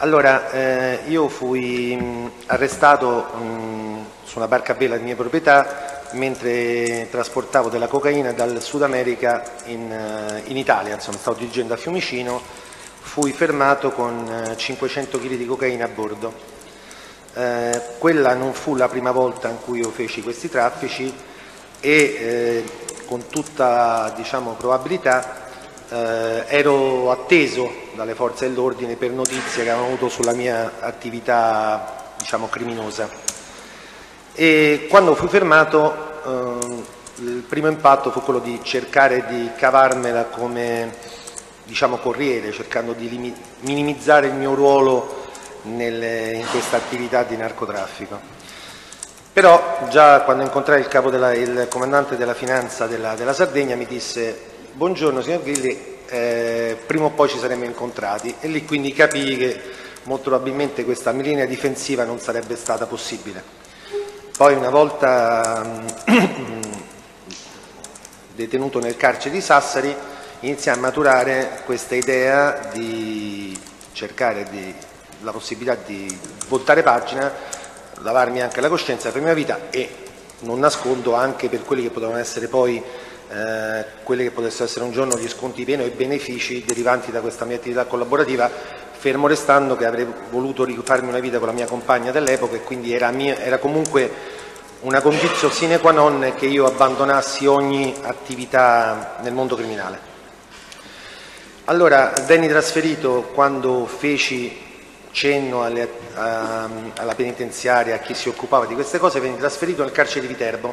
Allora, io fui arrestato su una barca a vela di mia proprietà mentre trasportavo della cocaina dal Sud America in Italia. Insomma, stavo dirigendo a Fiumicino, fui fermato con 500 kg di cocaina a bordo. Quella non fu la prima volta in cui io feci questi traffici e con tutta, probabilità ero atteso dalle forze dell'ordine per notizie che avevano avuto sulla mia attività, criminosa. E quando fui fermato, il primo impatto fu quello di cercare di cavarmela come, corriere, cercando di minimizzare il mio ruolo in questa attività di narcotraffico. Però già quando incontrai il comandante della finanza della Sardegna mi disse: buongiorno signor Grilli, prima o poi ci saremmo incontrati, e lì quindi capii che molto probabilmente questa linea difensiva non sarebbe stata possibile. Poi una volta detenuto nel carcere di Sassari iniziai a maturare questa idea di cercare la possibilità di voltare pagina, lavarmi anche la coscienza per la mia vita e, non nascondo, anche per quelli che potevano essere poi quelli che potessero essere un giorno gli sconti di pena e i benefici derivanti da questa mia attività collaborativa, fermo restando che avrei voluto rifarmi una vita con la mia compagna dell'epoca, e quindi era comunque una condizio sine qua non che io abbandonassi ogni attività nel mondo criminale. Allora venni trasferito, quando feci cenno alla penitenziaria, a chi si occupava di queste cose, venni trasferito nel carcere di Viterbo,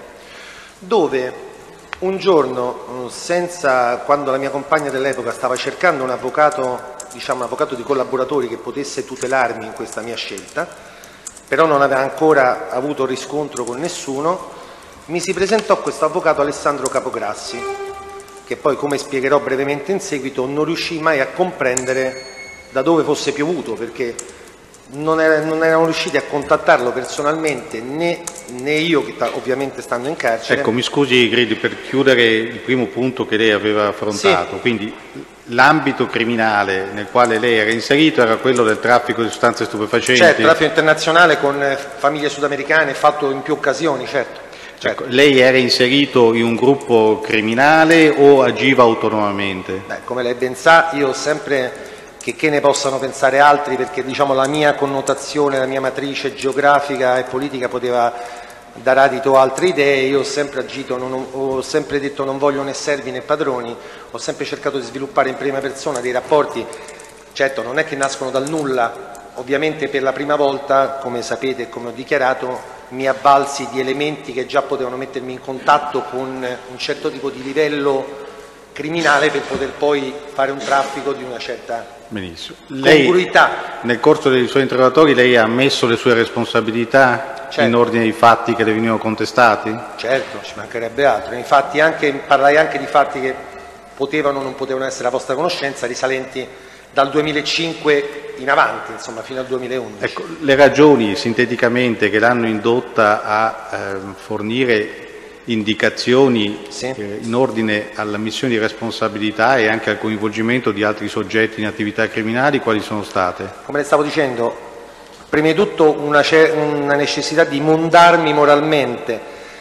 dove un giorno, quando la mia compagna dell'epoca stava cercando un avvocato di collaboratori che potesse tutelarmi in questa mia scelta, però non aveva ancora avuto riscontro con nessuno, mi si presentò questo avvocato Alessandro Capograssi, che poi, come spiegherò brevemente in seguito, non riuscii mai a comprendere da dove fosse piovuto, perché non erano riusciti a contattarlo personalmente né io, che ovviamente stando in carcere. Ecco, mi scusi Grilli, per chiudere il primo punto che lei aveva affrontato, sì. Quindi l'ambito criminale nel quale lei era inserito era quello del traffico di sostanze stupefacenti? Certo, traffico internazionale con famiglie sudamericane, fatto in più occasioni, certo. Ecco, lei era inserito in un gruppo criminale o agiva autonomamente? Come lei ben sa, io ho sempre, che ne possano pensare altri, perché la mia connotazione, la mia matrice geografica e politica poteva dar adito a altre idee, io ho sempre agito, ho sempre detto non voglio né servi né padroni, ho sempre cercato di sviluppare in prima persona dei rapporti, certo non è che nascono dal nulla, ovviamente per la prima volta, come sapete e come ho dichiarato, mi avvalsi di elementi che già potevano mettermi in contatto con un certo tipo di livello criminale per poter poi fare un traffico di una certa congruità. Nel corso dei suoi interrogatori lei ha ammesso le sue responsabilità, certo, in ordine ai fatti che le venivano contestati? Certo, ci mancherebbe altro. Infatti parlai anche di fatti che potevano o non potevano essere a vostra conoscenza, risalenti dal 2005 in avanti, insomma fino al 2011. Ecco, le ragioni sinteticamente che l'hanno indotta a fornire indicazioni in ordine alla missione di responsabilità e anche al coinvolgimento di altri soggetti in attività criminali, quali sono state? Come le stavo dicendo, prima di tutto una necessità di mondarmi moralmente,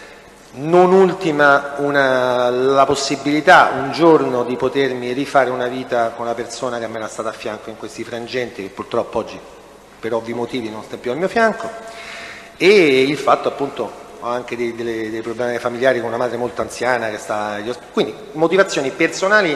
non ultima la possibilità un giorno di potermi rifare una vita con una persona che a me era stata a fianco in questi frangenti, che purtroppo oggi per ovvi motivi non sta più al mio fianco, e il fatto appunto ho anche dei problemi familiari con una madre molto anziana che sta agli ospedali, quindi motivazioni personali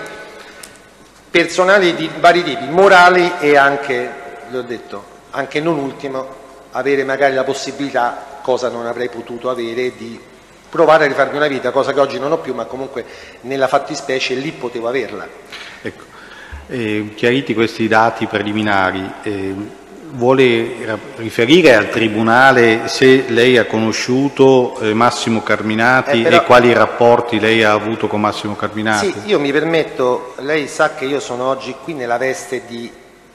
di vari tipi, morali e anche, le ho detto, anche non ultimo, avere magari la possibilità, cosa non avrei potuto avere, di provare a rifarmi una vita, cosa che oggi non ho più, ma comunque nella fattispecie lì potevo averla. Ecco, chiariti questi dati preliminari, vuole riferire al Tribunale se lei ha conosciuto Massimo Carminati e quali rapporti lei ha avuto con Massimo Carminati? Sì, io mi permetto, lei sa che io sono oggi qui nella veste di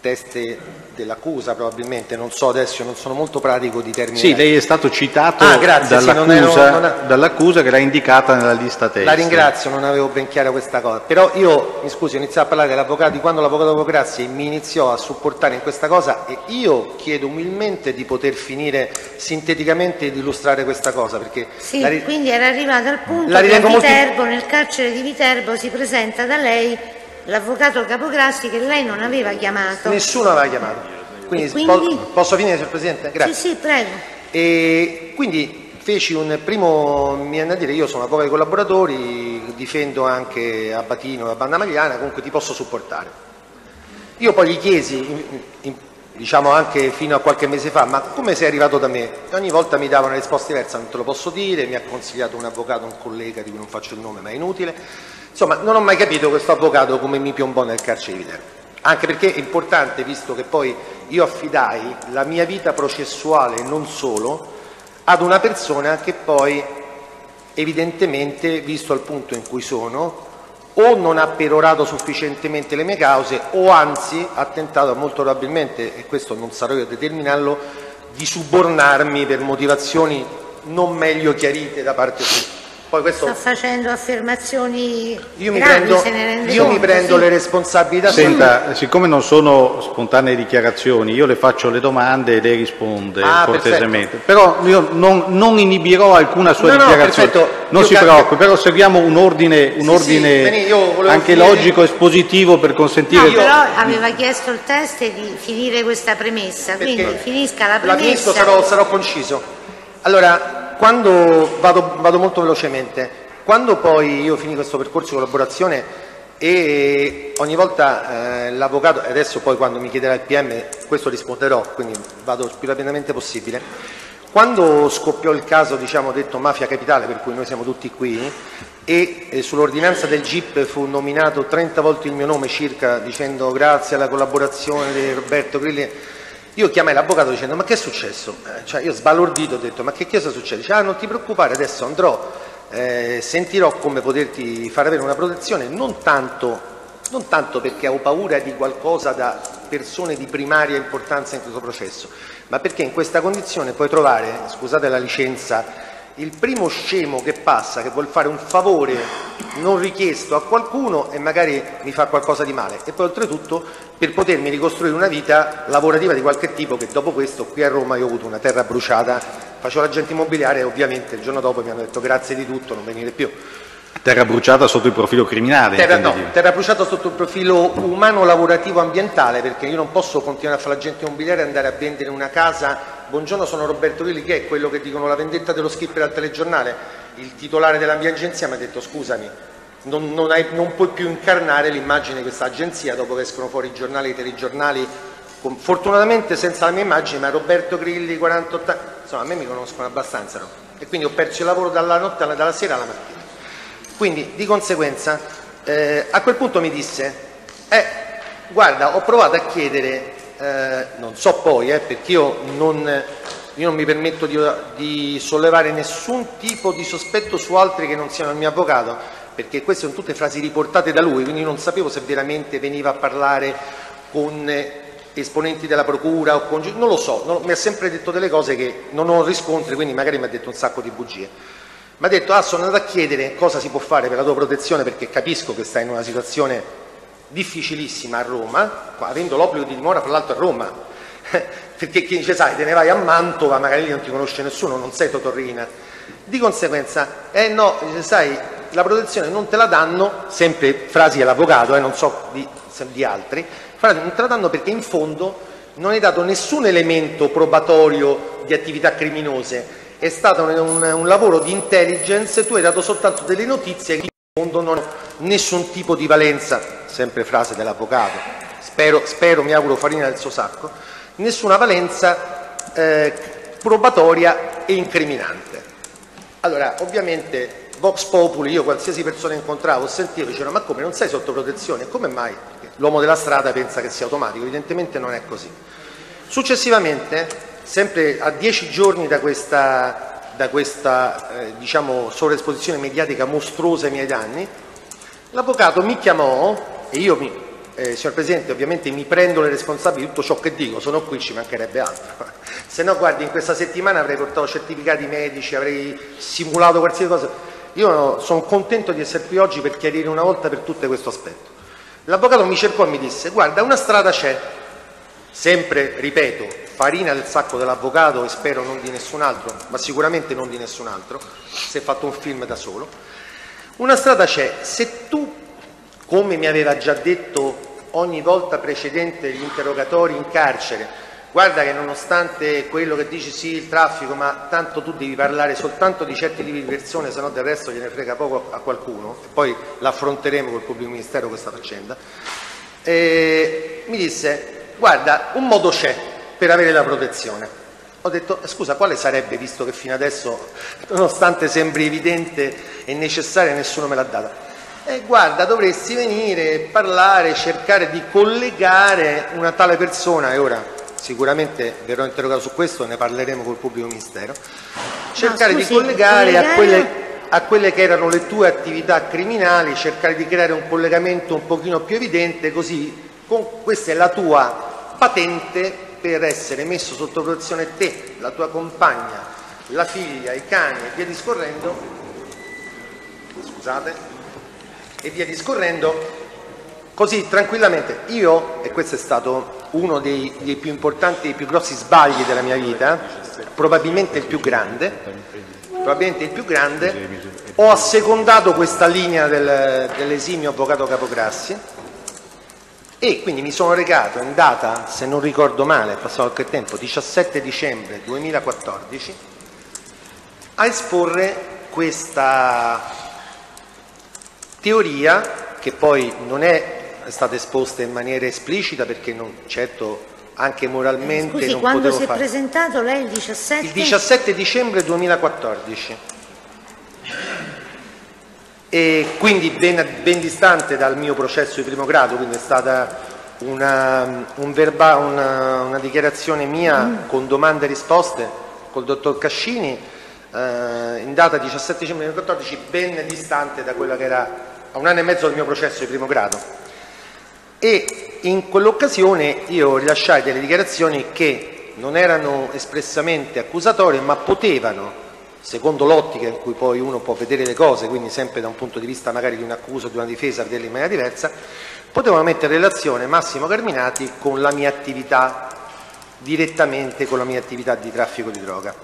teste dell'accusa probabilmente, non so adesso, non sono molto pratico di termini. Sì, lei è stato citato dall'accusa che l'ha indicata nella lista testi. La ringrazio, non avevo ben chiara questa cosa, però io, mi scusi, ho iniziato a parlare dell'avvocato, di quando l'avvocato Grassi mi iniziò a supportare in questa cosa, e io chiedo umilmente di poter finire sinteticamente di illustrare questa cosa, perché sì, quindi era arrivato al punto che a Viterbo, nel carcere di Viterbo, si presenta da lei l'avvocato Capograssi che lei non aveva chiamato. Nessuno aveva chiamato. Quindi... Posso finire, signor Presidente? Grazie. Sì, sì, prego. E quindi feci un primo, mi viene a dire, io sono avvocato dei collaboratori, difendo anche Abatino e la banda Magliana, comunque ti posso supportare. Io poi gli chiesi, diciamo anche fino a qualche mese fa, ma come sei arrivato da me? E ogni volta mi dava una risposta diversa, non te lo posso dire, mi ha consigliato un avvocato, un collega di cui non faccio il nome, ma è inutile. Insomma, non ho mai capito questo avvocato come mi piombò nel carcere di Viterbo, anche perché è importante, visto che poi io affidai la mia vita processuale, non solo, ad una persona che poi evidentemente, visto il punto in cui sono, o non ha perorato sufficientemente le mie cause o anzi ha tentato molto probabilmente, e questo non sarò io a determinarlo, di subornarmi per motivazioni non meglio chiarite da parte sua. Poi questo... Sta facendo affermazioni gravi, se ne rende io conto, mi prendo sì. le responsabilità. Senta, siccome non sono spontanee dichiarazioni, io le faccio le domande e lei risponde cortesemente. Perfetto. Però io non inibirò alcuna sua dichiarazione. Non si preoccupi, però seguiamo un ordine anche logico, espositivo, per consentire... No, però aveva chiesto il test di finire questa premessa, quindi finisca la premessa. Sarò conciso. Allora, quando vado molto velocemente, quando poi io finì questo percorso di collaborazione e ogni volta l'avvocato, e adesso poi quando mi chiederà il PM questo risponderò, quindi vado il più rapidamente possibile, quando scoppiò il caso, diciamo, detto Mafia Capitale, per cui noi siamo tutti qui, e sull'ordinanza del GIP fu nominato 30 volte il mio nome circa, dicendo grazie alla collaborazione di Roberto Grilli, io chiamai l'avvocato dicendo ma che è successo? Cioè io sbalordito ho detto ma che cosa succede? Dice non ti preoccupare, adesso andrò, sentirò come poterti far avere una protezione, non tanto perché ho paura di qualcosa da persone di primaria importanza in questo processo, ma perché in questa condizione puoi trovare, scusate la licenza, il primo scemo che passa, che vuol fare un favore non richiesto a qualcuno e magari mi fa qualcosa di male, e poi oltretutto per potermi ricostruire una vita lavorativa di qualche tipo, che dopo questo qui a Roma io ho avuto una terra bruciata, facevo l'agente immobiliare e ovviamente il giorno dopo mi hanno detto grazie di tutto, non venire più. Terra bruciata sotto il profilo criminale? Terra bruciata sotto il profilo umano, lavorativo, ambientale, perché io non posso continuare a fare l'agente immobiliare e andare a vendere una casa. Buongiorno, sono Roberto Grilli, che è quello che dicono la vendetta dello skipper al telegiornale. Il titolare della mia agenzia mi ha detto scusami, non puoi più incarnare l'immagine di questa agenzia dopo che escono fuori i giornali, i telegiornali, fortunatamente senza la mia immagine, ma Roberto Grilli, 48 anni, insomma a me mi conoscono abbastanza, no? E quindi ho perso il lavoro dalla sera alla mattina. Quindi di conseguenza a quel punto mi disse guarda, ho provato a chiedere, non so poi perché io non mi permetto di sollevare nessun tipo di sospetto su altri che non siano il mio avvocato, perché queste sono tutte frasi riportate da lui, quindi non sapevo se veramente veniva a parlare con esponenti della procura o con... non lo so, mi ha sempre detto delle cose che non ho riscontri, quindi magari mi ha detto un sacco di bugie. Mi ha detto sono andato a chiedere cosa si può fare per la tua protezione, perché capisco che stai in una situazione difficilissima a Roma, avendo l'obbligo di dimora fra l'altro a Roma, perché chi dice sai te ne vai a Mantova, magari lì non ti conosce nessuno, non sei Totorrina. Di conseguenza no, dice, sai, la protezione non te la danno, sempre frasi dell'avvocato, non so di altri, non te la danno perché in fondo non hai dato nessun elemento probatorio di attività criminose, è stato un lavoro di intelligence, tu hai dato soltanto delle notizie che in fondo non hanno nessun tipo di valenza, sempre frase dell'avvocato, spero, mi auguro farina del suo sacco, nessuna valenza probatoria e incriminante. Allora, ovviamente, Vox Populi, io qualsiasi persona incontravo, sentivo, dicevano ma come, non sei sotto protezione? Come mai? Perché l'uomo della strada pensa che sia automatico, evidentemente non è così. Successivamente, sempre a 10 giorni da questa diciamo, sovraesposizione mediatica mostruosa ai miei danni, l'avvocato mi chiamò e io signor Presidente, ovviamente mi prendo le responsabili di tutto ciò che dico, sono qui, ci mancherebbe altro. Se no, guardi, in questa settimana avrei portato certificati medici, avrei simulato qualsiasi cosa. Io sono contento di essere qui oggi per chiarire una volta per tutte questo aspetto. L'avvocato mi cercò e mi disse: guarda, una strada c'è, sempre, ripeto, farina del sacco dell'avvocato e spero non di nessun altro, ma sicuramente non di nessun altro, si è fatto un film da solo. Una strada c'è, se tu, come mi aveva già detto ogni volta precedente gli interrogatori in carcere, guarda che nonostante quello che dici sì il traffico, ma tanto tu devi parlare soltanto di certi tipi di persone, se no del resto gliene frega poco a qualcuno, e poi l'affronteremo col pubblico ministero questa faccenda, mi disse: guarda, un modo c'è per avere la protezione. Ho detto: scusa, quale sarebbe, visto che fino adesso, nonostante sembri evidente e necessaria, nessuno me l'ha data? Guarda, dovresti venire, parlare, cercare di collegare una tale persona, e ora sicuramente verrò interrogato su questo, ne parleremo col pubblico ministero, cercare di collegare a quelle che erano le tue attività criminali, cercare di creare un collegamento un pochino più evidente, così questa è la tua patente per essere messo sotto protezione te, la tua compagna, la figlia, i cani e via discorrendo, scusate, e via discorrendo, così tranquillamente. Io, e questo è stato uno dei più importanti, dei più grossi sbagli della mia vita, probabilmente il più grande, ho assecondato questa linea dell'esimio avvocato Capograssi, e quindi mi sono recato in data, se non ricordo male, è passato qualche tempo, 17 dicembre 2014, a esporre questa teoria, che poi non è stata esposta in maniera esplicita, perché non, certo anche moralmente Scusi, non quando potevo si è fare. presentato lei il 17? Il 17 dicembre 2014. E quindi ben distante dal mio processo di primo grado, quindi è stata una dichiarazione mia con domande e risposte col dottor Cascini, in data 17 dicembre 2014, ben distante da quella che era a un anno e mezzo del mio processo di primo grado. E in quell'occasione io rilasciai delle dichiarazioni che non erano espressamente accusatorie, ma potevano, secondo l'ottica in cui poi uno può vedere le cose, quindi sempre da un punto di vista magari di un'accusa o di una difesa, vederle in maniera diversa, potevano mettere in relazione Massimo Carminati con la mia attività, direttamente con la mia attività di traffico di droga.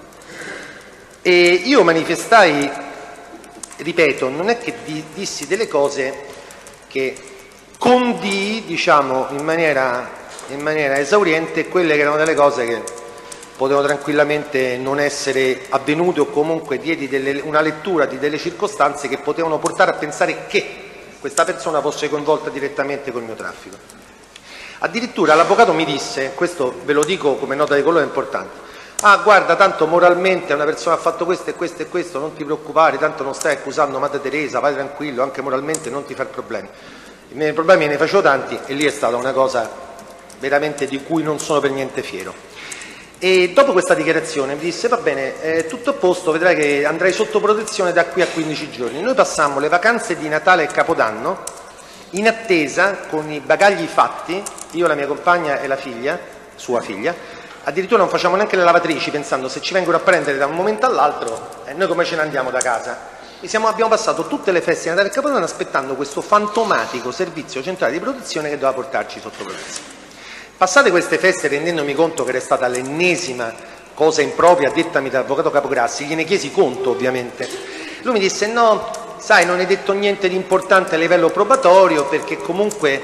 E io manifestai, ripeto, non è che dissi delle cose che condii, diciamo, in maniera esauriente quelle che erano delle cose che potevano tranquillamente non essere avvenute, o comunque diedi una lettura di delle circostanze che potevano portare a pensare che questa persona fosse coinvolta direttamente col mio traffico. Addirittura l'avvocato mi disse, questo ve lo dico come nota di colore importante: ah, guarda, tanto moralmente una persona ha fatto questo e questo e questo, non ti preoccupare, tanto non stai accusando Madre Teresa, vai tranquillo, anche moralmente non ti far problemi. I miei problemi ne facevo tanti, e lì è stata una cosa veramente di cui non sono per niente fiero. E dopo questa dichiarazione mi disse: va bene, tutto a posto, vedrai che andrai sotto protezione da qui a 15 giorni. Noi passammo le vacanze di Natale e Capodanno in attesa, con i bagagli fatti, io, la mia compagna e la figlia, sua figlia, addirittura non facciamo neanche le lavatrici, pensando: se ci vengono a prendere da un momento all'altro, noi come ce ne andiamo da casa? E abbiamo passato tutte le feste di Natale e Capodanno aspettando questo fantomatico servizio centrale di protezione che doveva portarci sotto protezione. Passate queste feste, rendendomi conto che era stata l'ennesima cosa impropria dettami dall'avvocato Capograssi, gliene chiesi conto ovviamente. Lui mi disse: no, sai, non hai detto niente di importante a livello probatorio, perché comunque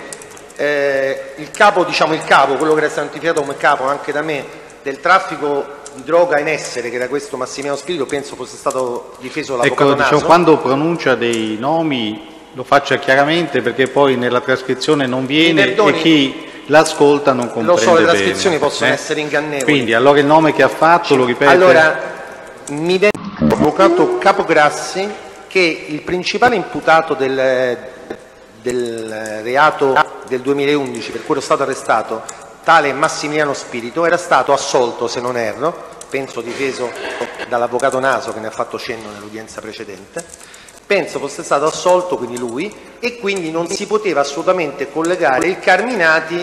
il capo, quello che era stato identificato come capo anche da me del traffico di droga in essere, che era questo Massimiliano Spirito, penso fosse stato difeso dall'avvocato Naso. Diciamo, quando pronuncia dei nomi lo faccia chiaramente, perché poi nella trascrizione non viene e chi l'ascolta non comprende. Lo so, le trascrizioni possono essere ingannevoli. Quindi allora il nome che ha fatto lo ripete. Allora, mi viene l'avvocato Capograssi, che il principale imputato del reato del 2011 per cui ero stato arrestato, tale Massimiliano Spirito, era stato assolto, se non erro, penso difeso dall'avvocato Naso, che ne ha fatto cenno nell'udienza precedente, penso fosse stato assolto, quindi lui, e quindi non si poteva assolutamente collegare il Carminati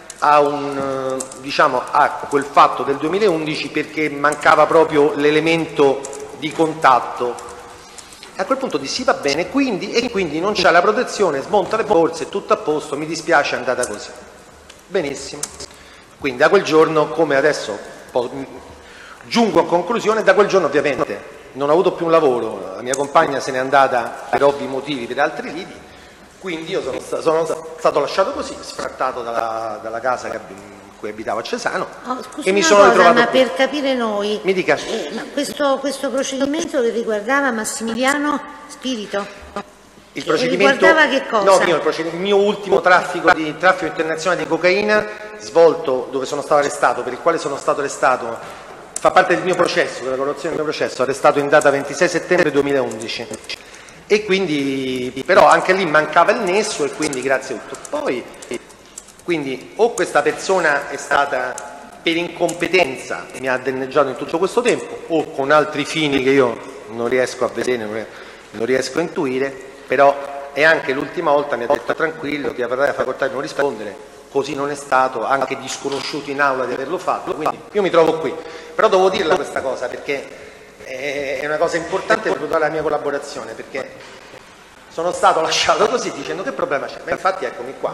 a, diciamo, a quel fatto del 2011 perché mancava proprio l'elemento di contatto. A quel punto dissi va bene, quindi non c'è la protezione, smonta le borse, tutto a posto, mi dispiace, è andata così. Benissimo. Quindi da quel giorno, come adesso giungo a conclusione, da quel giorno ovviamente non ho avuto più un lavoro, la mia compagna se n'è andata per ovvi motivi, per altri lidi, quindi io sono stato lasciato così, sfrattato dalla casa in cui abitavo a Cesano, e mi sono ritrovato ma qui. per capire noi, Mi dica. ma questo procedimento che riguardava Massimiliano Spirito, Il procedimento, riguardava che cosa? No, il mio ultimo traffico internazionale di cocaina svolto, dove sono stato arrestato, per il quale sono stato arrestato, fa parte del mio processo, della corruzione del mio processo, arrestato in data 26 settembre 2011. E quindi, però anche lì mancava il nesso e quindi grazie a tutto. Poi, quindi o questa persona è stata per incompetenza, mi ha danneggiato in tutto questo tempo, o con altri fini che io non riesco a vedere, non riesco a intuire, però è anche l'ultima volta mi ha detto tranquillo, ti avrai la facoltà di non rispondere, così non è stato, anche disconosciuto in aula di averlo fatto, quindi io mi trovo qui. Però devo dirla questa cosa perché è una cosa importante per tutta la mia collaborazione, perché sono stato lasciato così dicendo che problema c'è, ma infatti eccomi qua.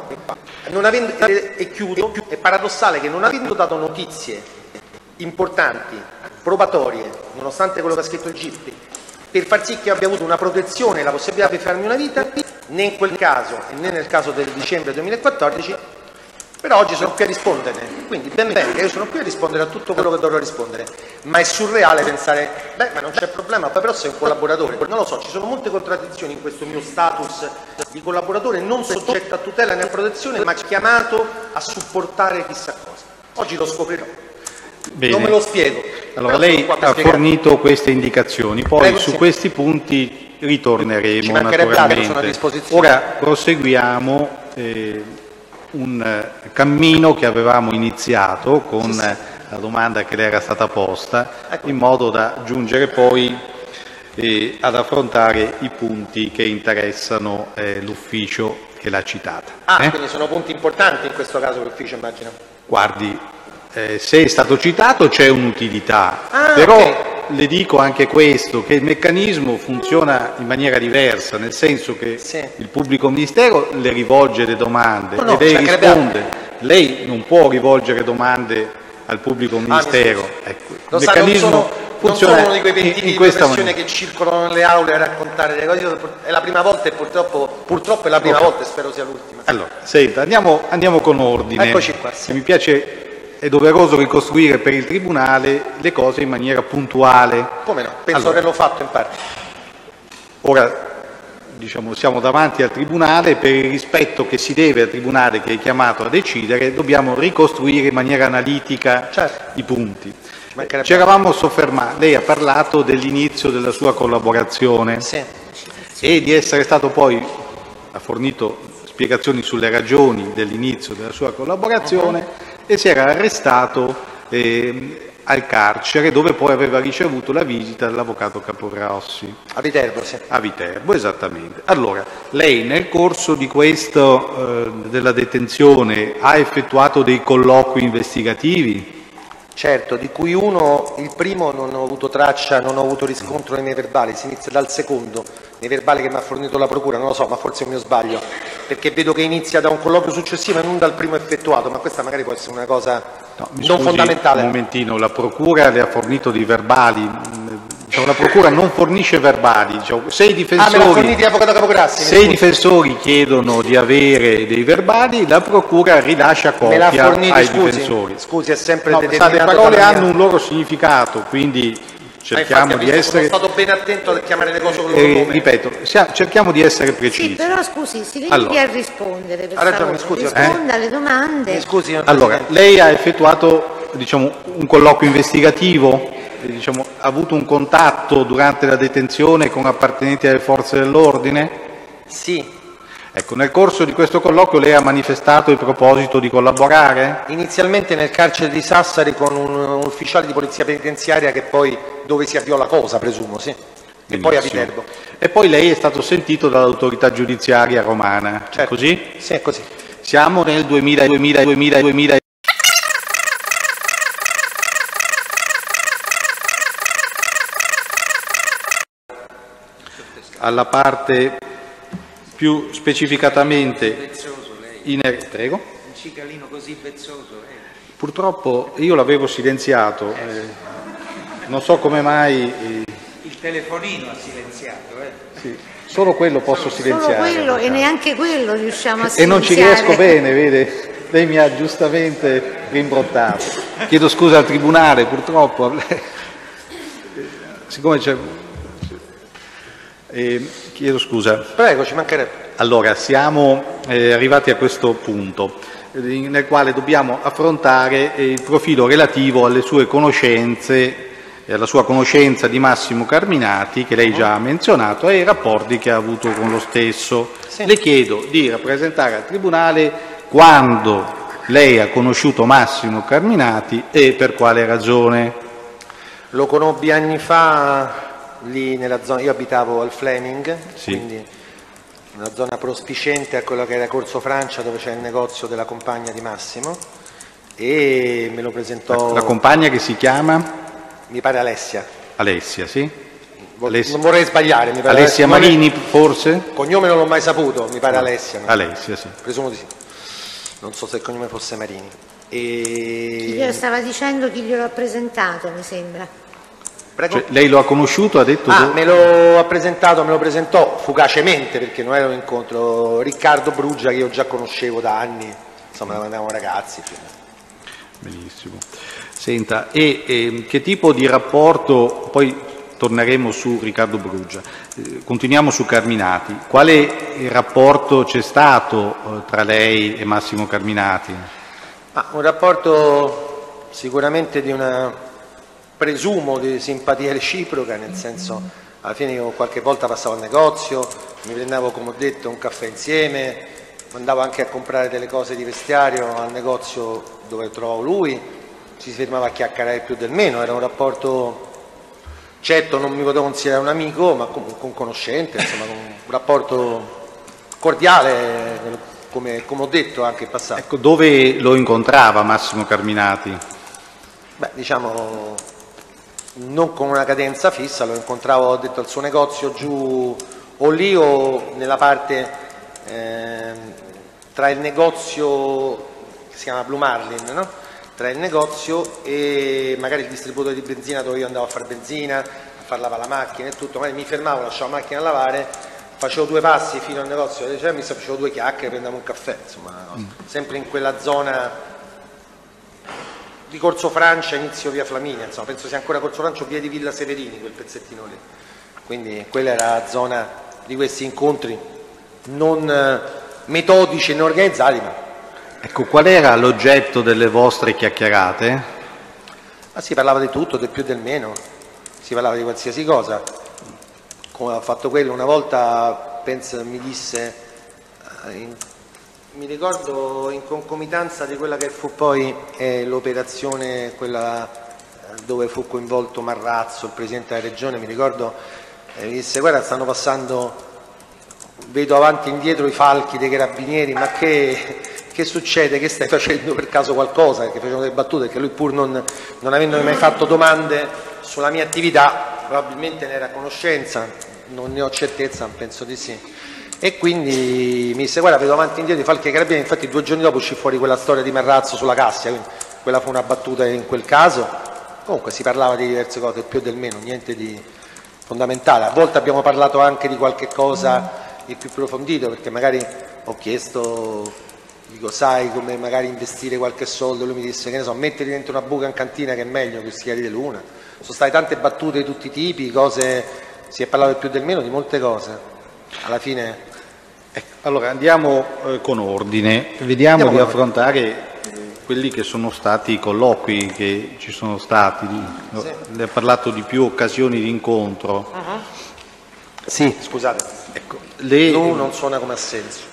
E chiudo, è paradossale che non avendo dato notizie importanti, probatorie, nonostante quello che ha scritto il GIP, per far sì che io abbia avuto una protezione e la possibilità di farmi una vita, né in quel caso né nel caso del dicembre 2014, però oggi sono qui a risponderne, quindi ben venga, io sono qui a rispondere a tutto quello che dovrò rispondere, ma è surreale pensare, beh, ma non c'è problema, poi però sei un collaboratore, non lo so, ci sono molte contraddizioni in questo mio status di collaboratore non soggetto a tutela né a protezione, ma chiamato a supportare chissà cosa. Oggi lo scoprirò. Bene. Non me lo spiego. Allora lei ha fornito queste indicazioni, poi su questi punti ritorneremo naturalmente. Ora proseguiamo un cammino che avevamo iniziato con la domanda che le era stata posta, in modo da giungere poi ad affrontare i punti che interessano l'ufficio che l'ha citata. Quindi sono punti importanti in questo caso l'ufficio, immagino. Guardi, se è stato citato c'è un'utilità, però okay. Le dico anche questo, che il meccanismo funziona in maniera diversa, nel senso che il pubblico ministero le rivolge le domande e lei risponde. Lei non può rivolgere domande al pubblico ministero. Ecco, il meccanismo funziona non sono uno di quei pentiti di professione che circolano nelle aule a raccontare le cose, è la prima volta e purtroppo è la prima volta e spero sia l'ultima. Allora, senta, andiamo con ordine. Eccoci qua. Mi piace. È doveroso ricostruire per il Tribunale le cose in maniera puntuale. Come no? Penso che l'ho fatto in parte. Ora, diciamo, siamo davanti al Tribunale, per il rispetto che si deve al Tribunale che è chiamato a decidere, dobbiamo ricostruire in maniera analitica i punti. Ci eravamo soffermati, lei ha parlato dell'inizio della sua collaborazione e di essere stato poi, ha fornito spiegazioni sulle ragioni dell'inizio della sua collaborazione, e si era arrestato al carcere, dove poi aveva ricevuto la visita dell'avvocato Caporossi. A Viterbo, sì. A Viterbo, esattamente. Allora, lei nel corso di della detenzione ha effettuato dei colloqui investigativi? Certo, di cui il primo non ho avuto traccia, non ho avuto riscontro nei miei verbali, si inizia dal secondo, nei verbali che mi ha fornito la procura, non lo so, ma forse è un mio sbaglio, perché vedo che inizia da un colloquio successivo e non dal primo effettuato, ma questa magari può essere una cosa non fondamentale. Un momentino, la procura le ha fornito dei verbali, la procura non fornisce verbali, se i difensori chiedono di avere dei verbali, la procura rilascia copia ai difensori. Scusi, è sempre le parole hanno un loro significato, quindi cerchiamo di essere... Sono stato ben attento a chiamare le cose con il loro nome. Ripeto, cerchiamo di essere precisi. Sì, però scusi, si limiti a rispondere, per favore. Risponda alle domande. Allora, lei ha effettuato, un colloquio investigativo? Ha avuto un contatto durante la detenzione con appartenenti alle forze dell'ordine? Sì. Ecco, nel corso di questo colloquio lei ha manifestato il proposito di collaborare? Inizialmente nel carcere di Sassari con un ufficiale di polizia penitenziaria che poi dove si avviò la cosa, presumo, sì. e poi a Viterbo. E poi lei è stato sentito dall'autorità giudiziaria romana, certo. È così? Sì, è così. Siamo nel 2000. Alla parte più specificatamente prego. Un cicalino così vezzoso. Purtroppo io l'avevo silenziato, non so come mai. Il telefonino ha silenziato. Sì, solo quello posso silenziare. Solo quello e neanche quello riusciamo a silenziare. E non ci riesco bene, vede? Lei mi ha giustamente rimbrottato. Chiedo scusa al Tribunale, purtroppo. Siccome c'è... chiedo scusa. Prego, ci mancherebbe. Allora, siamo arrivati a questo punto nel quale dobbiamo affrontare il profilo relativo alle sue conoscenze e alla sua conoscenza di Massimo Carminati, che lei già ha menzionato, e i rapporti che ha avuto con lo stesso. Sì. Le chiedo di rappresentare al Tribunale quando lei ha conosciuto Massimo Carminati e per quale ragione. Lo conobbi anni fa lì nella zona, io abitavo al Fleming, sì. Quindi una zona prospiciente a quello che era Corso Francia, dove c'è il negozio della compagna di Massimo, e me lo presentò... La compagna che si chiama? Mi pare Alessia. Alessia, sì. Non vorrei sbagliare. Mi pare Alessia Marini, forse? Cognome non l'ho mai saputo, mi pare no. Alessia. No? Alessia, sì. Presumo di sì. Non so se il cognome fosse Marini. Glielo stava dicendo chi glielo ha presentato, mi sembra. Prego? Cioè, lei lo ha conosciuto, ha detto... me lo presentò fugacemente, perché non era un incontro. Riccardo Bruggia, che io già conoscevo da anni, insomma, quando eravamo ragazzi. Benissimo. Senta, che tipo di rapporto, poi torneremo su Riccardo Bruggia, continuiamo su Carminati, quale rapporto c'è stato tra lei e Massimo Carminati? Un rapporto sicuramente presumo di simpatia reciproca, nel senso, alla fine io qualche volta passavo al negozio, mi prendevo, come ho detto, un caffè insieme, andavo anche a comprare delle cose di vestiario al negozio dove trovavo lui, si fermava a chiacchierare più del meno, era un rapporto, certo non mi potevo considerare un amico, ma comunque un conoscente, insomma, un rapporto cordiale, come ho detto anche in passato. Ecco, dove lo incontrava Massimo Carminati? Beh, diciamo, non con una cadenza fissa, lo incontravo, ho detto, al suo negozio giù o lì o nella parte tra il negozio che si chiama Blue Marlin, no? Tra il negozio e magari il distributore di benzina, dove io andavo a fare benzina, a far lavare la macchina e tutto, magari mi fermavo, lasciavo la macchina a lavare, facevo 2 passi fino al negozio, cioè, mi facevo 2 chiacchiere, prendevamo un caffè, insomma, sempre in quella zona di Corso Francia, inizio via Flaminia, insomma, penso sia ancora Corso Francia o via di Villa Severini, quel pezzettino lì. Quindi quella era la zona di questi incontri non metodici e non organizzati, ma... Ecco, qual era l'oggetto delle vostre chiacchierate? Si parlava di tutto, del più e del meno, si parlava di qualsiasi cosa. Come ha fatto quello, una volta mi disse, mi ricordo in concomitanza di quella che fu poi l'operazione, quella dove fu coinvolto Marrazzo, il Presidente della Regione, mi ricordo, mi disse: guarda, stanno passando, vedo avanti e indietro i falchi dei carabinieri, ma che succede? Che stai facendo, per caso qualcosa? Perché facevano delle battute, che lui, pur non avendo mai fatto domande sulla mia attività, probabilmente ne era a conoscenza, non ne ho certezza, penso di sì. E quindi mi disse: guarda, vedo avanti e indietro i falchi dei carabinieri. Infatti 2 giorni dopo uscì fuori quella storia di Marrazzo sulla Cassia, quindi quella fu una battuta in quel caso. Comunque si parlava di diverse cose, del più e del meno, niente di fondamentale. A volte abbiamo parlato anche di qualche cosa di più approfondito, perché magari ho chiesto... Dico, sai come magari investire qualche soldo? Lui mi disse, che ne so, mettiti dentro una buca in cantina che è meglio che schiari di luna. Sono state tante battute di tutti i tipi, cose, si è parlato del più e del meno, di molte cose. Alla fine... Allora andiamo con ordine, vediamo di affrontare quelli che sono stati i colloqui che ci sono stati. Sì. Le ha parlato di più occasioni di incontro. Sì, scusate, ecco, non suona come assenso.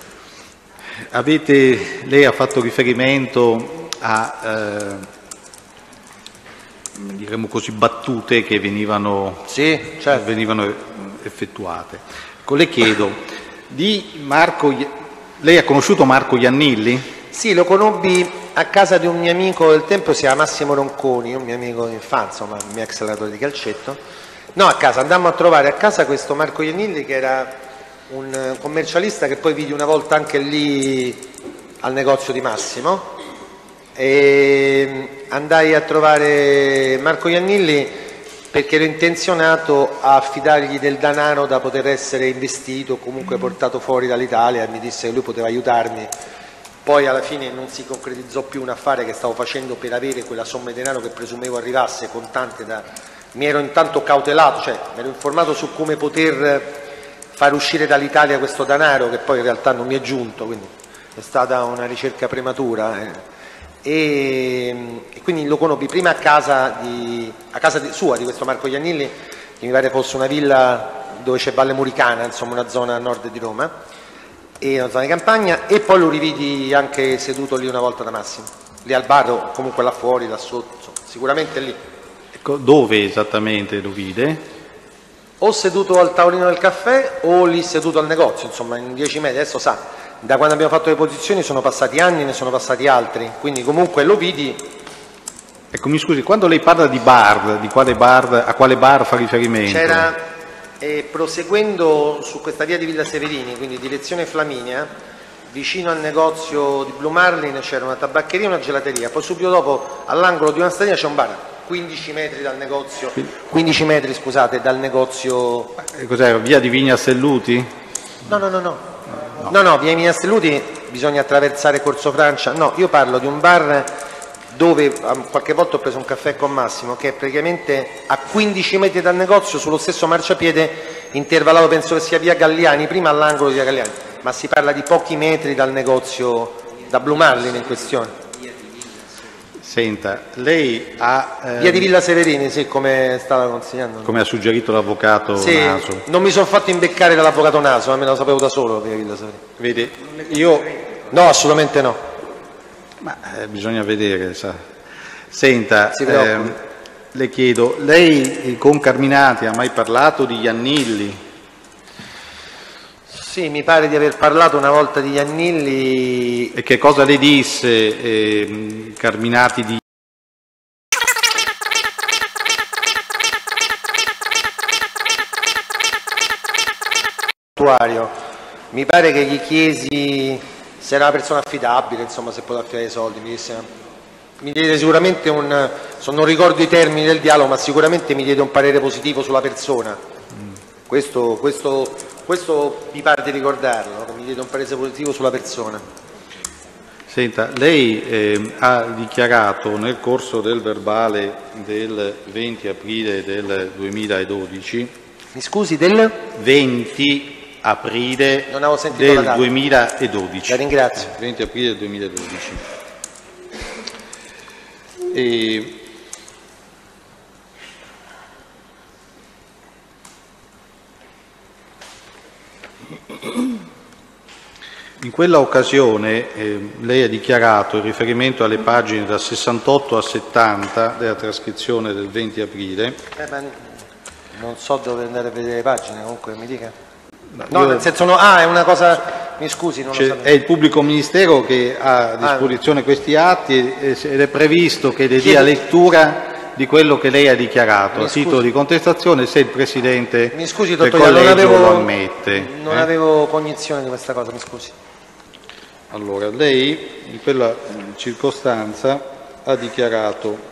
Lei ha fatto riferimento a diremmo così, battute che venivano, Sì, certo. venivano effettuate. Le chiedo, lei ha conosciuto Marco Iannilli? Sì, lo conobbi a casa di un mio amico del tempo, si chiama Massimo Ronconi, un mio amico di infanzia, un mio ex allenatore di calcetto. No, a casa, andammo a trovare a casa questo Marco Iannilli, che era un commercialista che poi vidi una volta anche lì al negozio di Massimo, e andai a trovare Marco Iannilli perché ero intenzionato a affidargli del denaro da poter essere investito o comunque portato fuori dall'Italia, e mi disse che lui poteva aiutarmi. Poi alla fine non si concretizzò più un affare che stavo facendo per avere quella somma di denaro che presumevo arrivasse contante mi ero intanto cautelato, cioè mi ero informato su come poter far uscire dall'Italia questo denaro, che poi in realtà non mi è giunto, quindi è stata una ricerca prematura. E quindi lo conobbi prima a casa sua, di questo Marco Iannilli, che mi pare fosse una villa dove c'è Valle Muricana, insomma una zona a nord di Roma, e una zona di campagna, e poi lo rividi anche seduto lì una volta da Massimo, lì al bar o comunque là fuori, là sotto, insomma, sicuramente lì. Ecco, dove esattamente lo vide? O seduto al tavolino del caffè o lì seduto al negozio, insomma in 10 metri, adesso sa. Da quando abbiamo fatto le posizioni sono passati anni, ne sono passati altri, quindi comunque lo vidi. Ecco, mi scusi, quando lei parla di bar, a quale bar fa riferimento? C'era, proseguendo su questa via di Villa Severini, quindi direzione Flaminia, vicino al negozio di Blue Marlin c'era una tabaccheria e una gelateria, poi subito dopo all'angolo di una stradina c'è un bar, 15 metri dal negozio, 15 metri scusate, dal negozio. Cos'era, via di Vigna Stelluti? No, via Emilia Stelluti bisogna attraversare Corso Francia. No, io parlo di un bar dove qualche volta ho preso un caffè con Massimo, che è praticamente a 15 metri dal negozio, sullo stesso marciapiede, intervallato, penso che sia via Galliani, prima all'angolo di via Galliani, ma si parla di pochi metri dal negozio, da Blue Marlin in questione. Senta, lei ha... Via di Villa Severini, sì, come stava consigliando. Come ha suggerito l'avvocato sì, Naso. Non mi sono fatto imbeccare dall'avvocato Naso, ma me lo sapevo da solo, via Villa Severini. Vede, io... No, assolutamente no. Ma bisogna vedere, sa. Senta, Si le chiedo, lei con Carminati ha mai parlato di Iannilli? Sì, mi pare di aver parlato una volta di Iannilli. E che cosa le disse Carminati di... Mi pare che gli chiesi se era una persona affidabile, insomma, se poteva affidare i soldi. Mi diede sicuramente non ricordo i termini del dialogo, ma sicuramente mi diede un parere positivo sulla persona. Questo mi pare di ricordarlo, che mi diede un parere positivo sulla persona. Senta, lei ha dichiarato nel corso del verbale del 20 aprile del 2012... Mi scusi, del? 20 aprile non avevo sentito del 2012. La ringrazio. 20 aprile del 2012. In quella occasione lei ha dichiarato, in riferimento alle pagine da 68 a 70 della trascrizione del 20 aprile... non so dove andare a vedere le pagine, comunque mi dica. No, nel senso no, è una cosa, mi scusi, non lo sapevo. È il pubblico ministero che ha a disposizione questi atti ed è previsto che le dia lettura di quello che lei ha dichiarato a titolo di contestazione, se il Presidente del Collegio lo ammette. Non avevo cognizione di questa cosa, mi scusi. Allora, lei in quella circostanza ha dichiarato: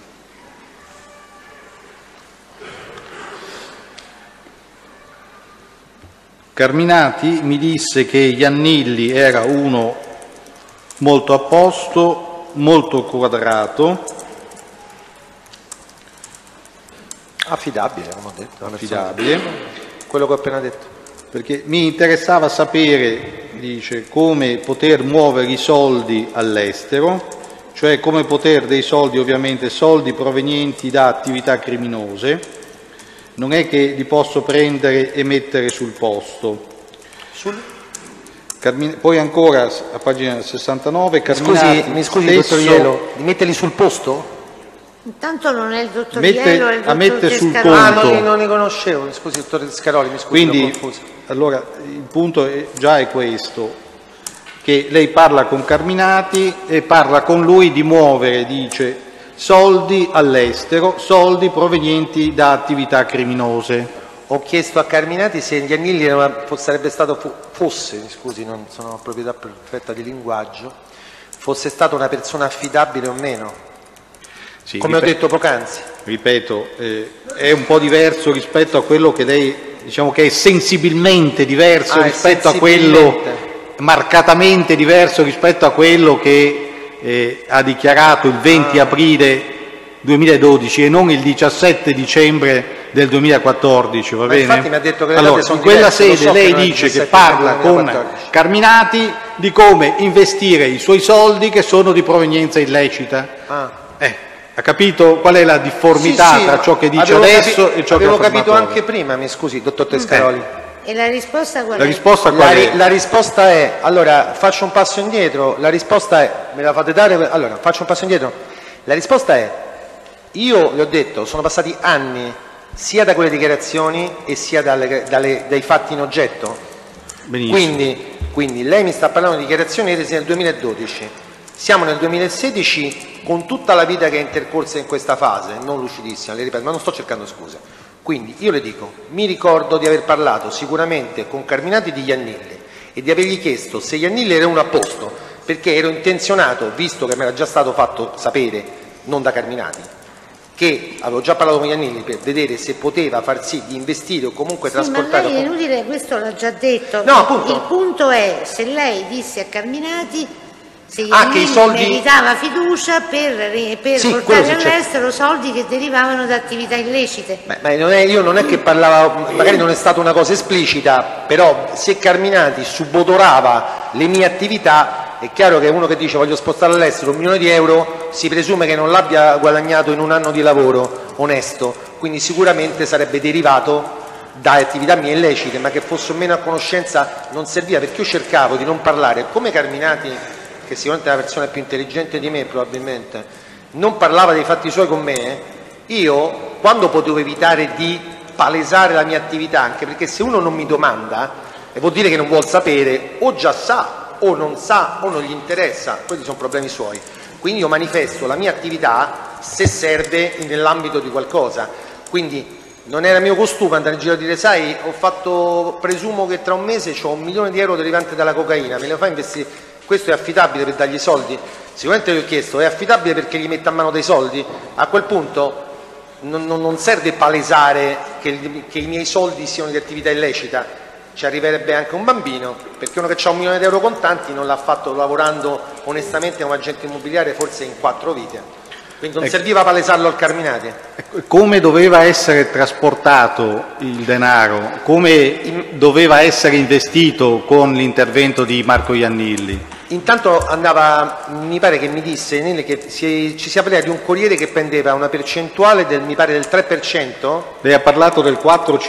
Carminati mi disse che Iannilli era uno molto a posto, molto quadrato, affidabile, come ho detto. Affidabile. Quello che ho appena detto. Perché mi interessava sapere, dice, come poter muovere i soldi all'estero, cioè come poter dei soldi, ovviamente soldi provenienti da attività criminose. Non è che li posso prendere e mettere sul posto. Poi ancora a pagina 69, Carminati mi scusi, dottor Iello, di metterli sul posto? Intanto non è il dottor Iello, è il dottor mette sul Tescaroli. conto. Non li conoscevo, mi scusi, dottor Tescaroli, mi scusi, Quindi, l'ho confuso. allora, il punto già è questo, che lei parla con Carminati e parla con lui di muovere, dice, soldi all'estero, soldi provenienti da attività criminose. Ho chiesto a Carminati se Iannilli sarebbe stato, fosse, scusi, non sono proprietà perfetta di linguaggio, fosse stata una persona affidabile o meno, Sì, come ho detto poc'anzi. Ripeto, è un po' diverso rispetto a quello che lei, diciamo che è sensibilmente diverso rispetto a quello, marcatamente diverso rispetto a quello che ha dichiarato il 20 aprile 2012 e non il 17 dicembre del 2014, va bene? Infatti mi ha detto che le allora, date sono in quella diverse, sede lo so lei che non è dice che 17 parla del con 2014. Carminati di come investire i suoi soldi che sono di provenienza illecita. Ha capito qual è la difformità tra ciò che dice adesso e ciò che ha avevo affermato capito ora? anche prima, mi scusi, dottor Tescaroli. E la risposta qual è? La risposta qual è? La risposta è, allora faccio un passo indietro, la risposta è, me la fate dare, allora faccio un passo indietro, la risposta è, io le ho detto, sono passati anni sia da quelle dichiarazioni e sia dai fatti in oggetto. Benissimo. Quindi lei mi sta parlando di dichiarazioni rese nel 2012, siamo nel 2016 con tutta la vita che è intercorsa in questa fase, non lucidissima, le ripeto, ma non sto cercando scuse. Quindi io le dico, mi ricordo di aver parlato sicuramente con Carminati di Iannilli e di avergli chiesto se Iannilli era uno a posto, perché ero intenzionato, visto che mi era già stato fatto sapere, non da Carminati, che avevo già parlato con Iannilli per vedere se poteva far sì di investire o comunque trasportare. Ma lei è inutile, questo l'ha già detto. No, appunto. Il punto è se lei disse a Carminati se che i soldi meritava fiducia per Sì, portare all'estero soldi che derivavano da attività illecite. Ma io non è che parlavo, magari non è stata una cosa esplicita, però se Carminati subodorava le mie attività, è chiaro che uno che dice voglio spostare all'estero 1 milione di euro si presume che non l'abbia guadagnato in un anno di lavoro onesto, quindi sicuramente sarebbe derivato da attività mie illecite, ma che fosse o meno a conoscenza non serviva, perché io cercavo di non parlare come Carminati, che sicuramente è una persona più intelligente di me probabilmente, non parlava dei fatti suoi con me, io quando potevo evitare di palesare la mia attività, anche perché se uno non mi domanda vuol dire che non vuol sapere, o già sa o non gli interessa, questi sono problemi suoi, quindi io manifesto la mia attività se serve nell'ambito di qualcosa, quindi non era mio costume andare in giro a dire sai presumo che tra un mese ho 1 milione di euro derivante dalla cocaina, me lo fa investire. Questo è affidabile per dargli soldi? Sicuramente gli ho chiesto, è affidabile perché gli metta a mano dei soldi? A quel punto non serve palesare che i miei soldi siano di attività illecita, ci arriverebbe anche un bambino, perché uno che ha 1 milione di euro contanti non l'ha fatto lavorando onestamente come agente immobiliare forse in 4 vite. Quindi non serviva palesarlo al Carminati. Come doveva essere trasportato il denaro? Come doveva essere investito con l'intervento di Marco Iannilli? Intanto mi pare che mi disse che ci si appelleva di un corriere che prendeva una percentuale mi pare del 3%. Lei ha parlato del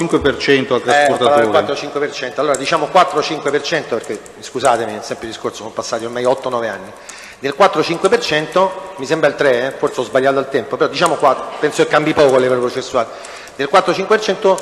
4-5% al trasportatore. Del 4-5%, allora diciamo 4-5% perché, scusatemi, è sempre il discorso, sono passati ormai 8-9 anni. Del 4-5%, mi sembra il 3%, forse ho sbagliato il tempo, però diciamo 4%, penso che cambi poco a livello processuale, del 4-5%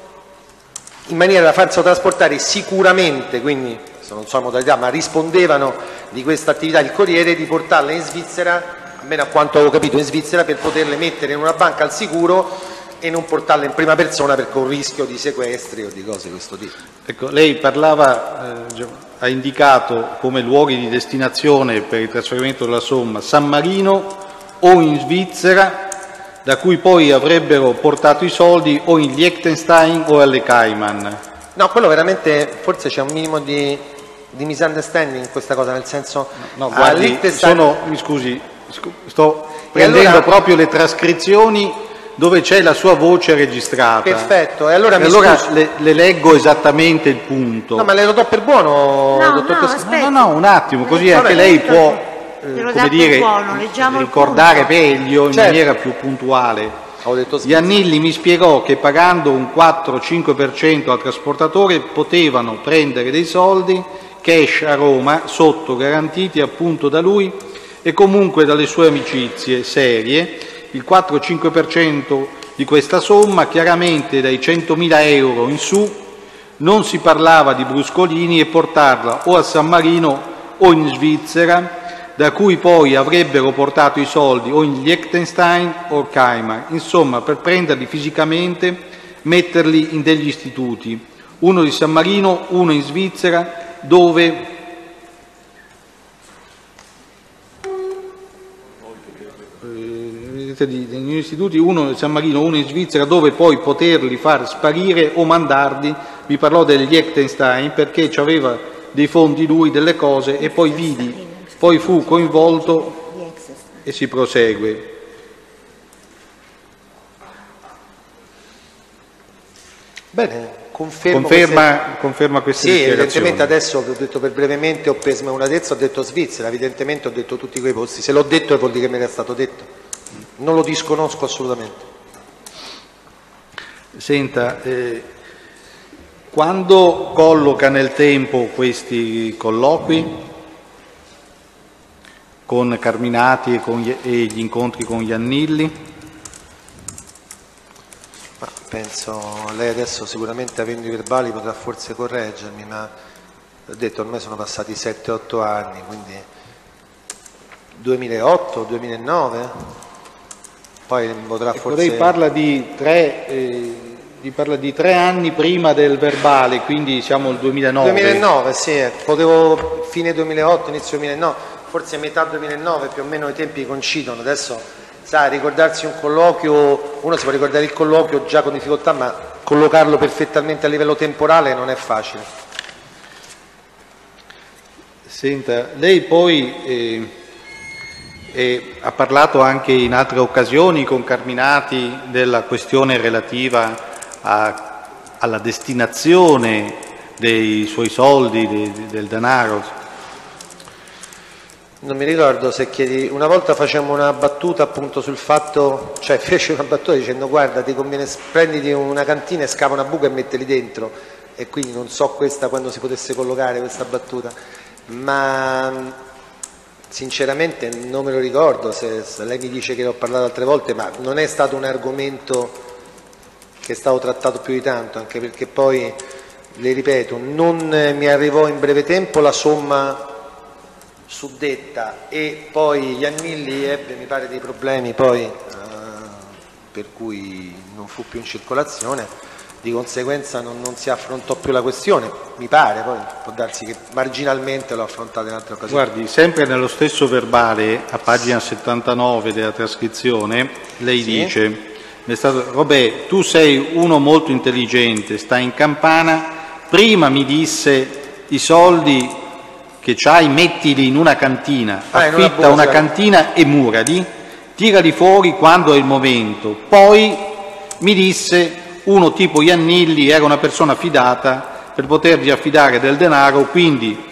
in maniera da farselo trasportare sicuramente, quindi non so la modalità, ma rispondevano di questa attività il Corriere, di portarle in Svizzera, almeno a quanto avevo capito in Svizzera, per poterle mettere in una banca al sicuro e non portarle in prima persona per un rischio di sequestri o di cose di questo tipo. Ecco, lei parlava, ha indicato come luoghi di destinazione per il trasferimento della somma San Marino o in Svizzera, da cui poi avrebbero portato i soldi o in Liechtenstein o alle Cayman. No, quello veramente, forse c'è un minimo di misunderstanding in questa cosa, nel senso... No, guardi, mi scusi, sto prendendo allora, proprio le trascrizioni dove c'è la sua voce registrata. Perfetto, e allora le leggo esattamente il punto. No, ma le lo do per buono, dottor No, un attimo, così anche lei può come dire, ricordare meglio in maniera più puntuale. Iannilli mi spiegò che pagando un 4-5% al trasportatore potevano prendere dei soldi cash a Roma, sotto garantiti appunto da lui e comunque dalle sue amicizie serie, il 4-5% di questa somma, chiaramente dai 100.000 euro in su non si parlava di bruscolini, e portarla o a San Marino o in Svizzera, da cui poi avrebbero portato i soldi o in Liechtenstein o Cayman, insomma per prenderli fisicamente, metterli in degli istituti, uno di San Marino, uno in Svizzera, dove negli istituti, uno in San Marino, uno in Svizzera, dove poi poterli far sparire o mandarli. Vi parlò del Liechtenstein perché aveva dei fondi lui, delle cose, e poi fu coinvolto e si prosegue. Bene, conferma queste sì, dichiarazioni. Evidentemente adesso ho detto per brevemente, ho per smemoratezza ho detto Svizzera, evidentemente ho detto tutti quei posti. Se l'ho detto vuol dire che mi era stato detto. Non lo disconosco assolutamente. Senta, quando colloca nel tempo questi colloqui con Carminati e gli incontri con Iannilli? Ma penso, lei adesso sicuramente avendo i verbali potrà forse correggermi, ma ho detto ormai sono passati 7-8 anni, quindi 2008, 2009? Poi potrà forse... Lei parla di 3 anni prima del verbale, quindi siamo al 2009. 2009, sì, potevo fine 2008, inizio 2009, forse metà 2009, più o meno i tempi coincidono. Adesso, sai, ricordarsi un colloquio, uno si può ricordare il colloquio già con difficoltà, ma collocarlo perfettamente a livello temporale non è facile. Senta, lei poi... ha parlato anche in altre occasioni con Carminati della questione relativa alla destinazione dei suoi soldi, del denaro. Non mi ricordo se chiedi, una volta facemmo una battuta appunto sul fatto, cioè fece una battuta dicendo guarda ti conviene, prenditi una cantina e scava una buca e mettili dentro, e quindi non so questa quando si potesse collocare questa battuta, ma... Sinceramente non me lo ricordo, se lei mi dice che ne ho parlato altre volte, ma non è stato un argomento che è stato trattato più di tanto, anche perché poi, le ripeto, non mi arrivò in breve tempo la somma suddetta, e poi Iannilli ebbe, mi pare, dei problemi poi, per cui non fu più in circolazione. Di conseguenza non si affrontò più la questione, mi pare, poi può darsi che marginalmente l'ho affrontata in altre occasioni. Guardi, sempre nello stesso verbale, a pagina 79 della trascrizione, lei dice, Robè, tu sei uno molto intelligente, stai in campana, prima mi disse i soldi che c'hai mettili in una cantina, affitta una cantina e murali, tirali fuori quando è il momento, poi mi disse... Uno tipo Iannilli era una persona fidata per potergli affidare del denaro, quindi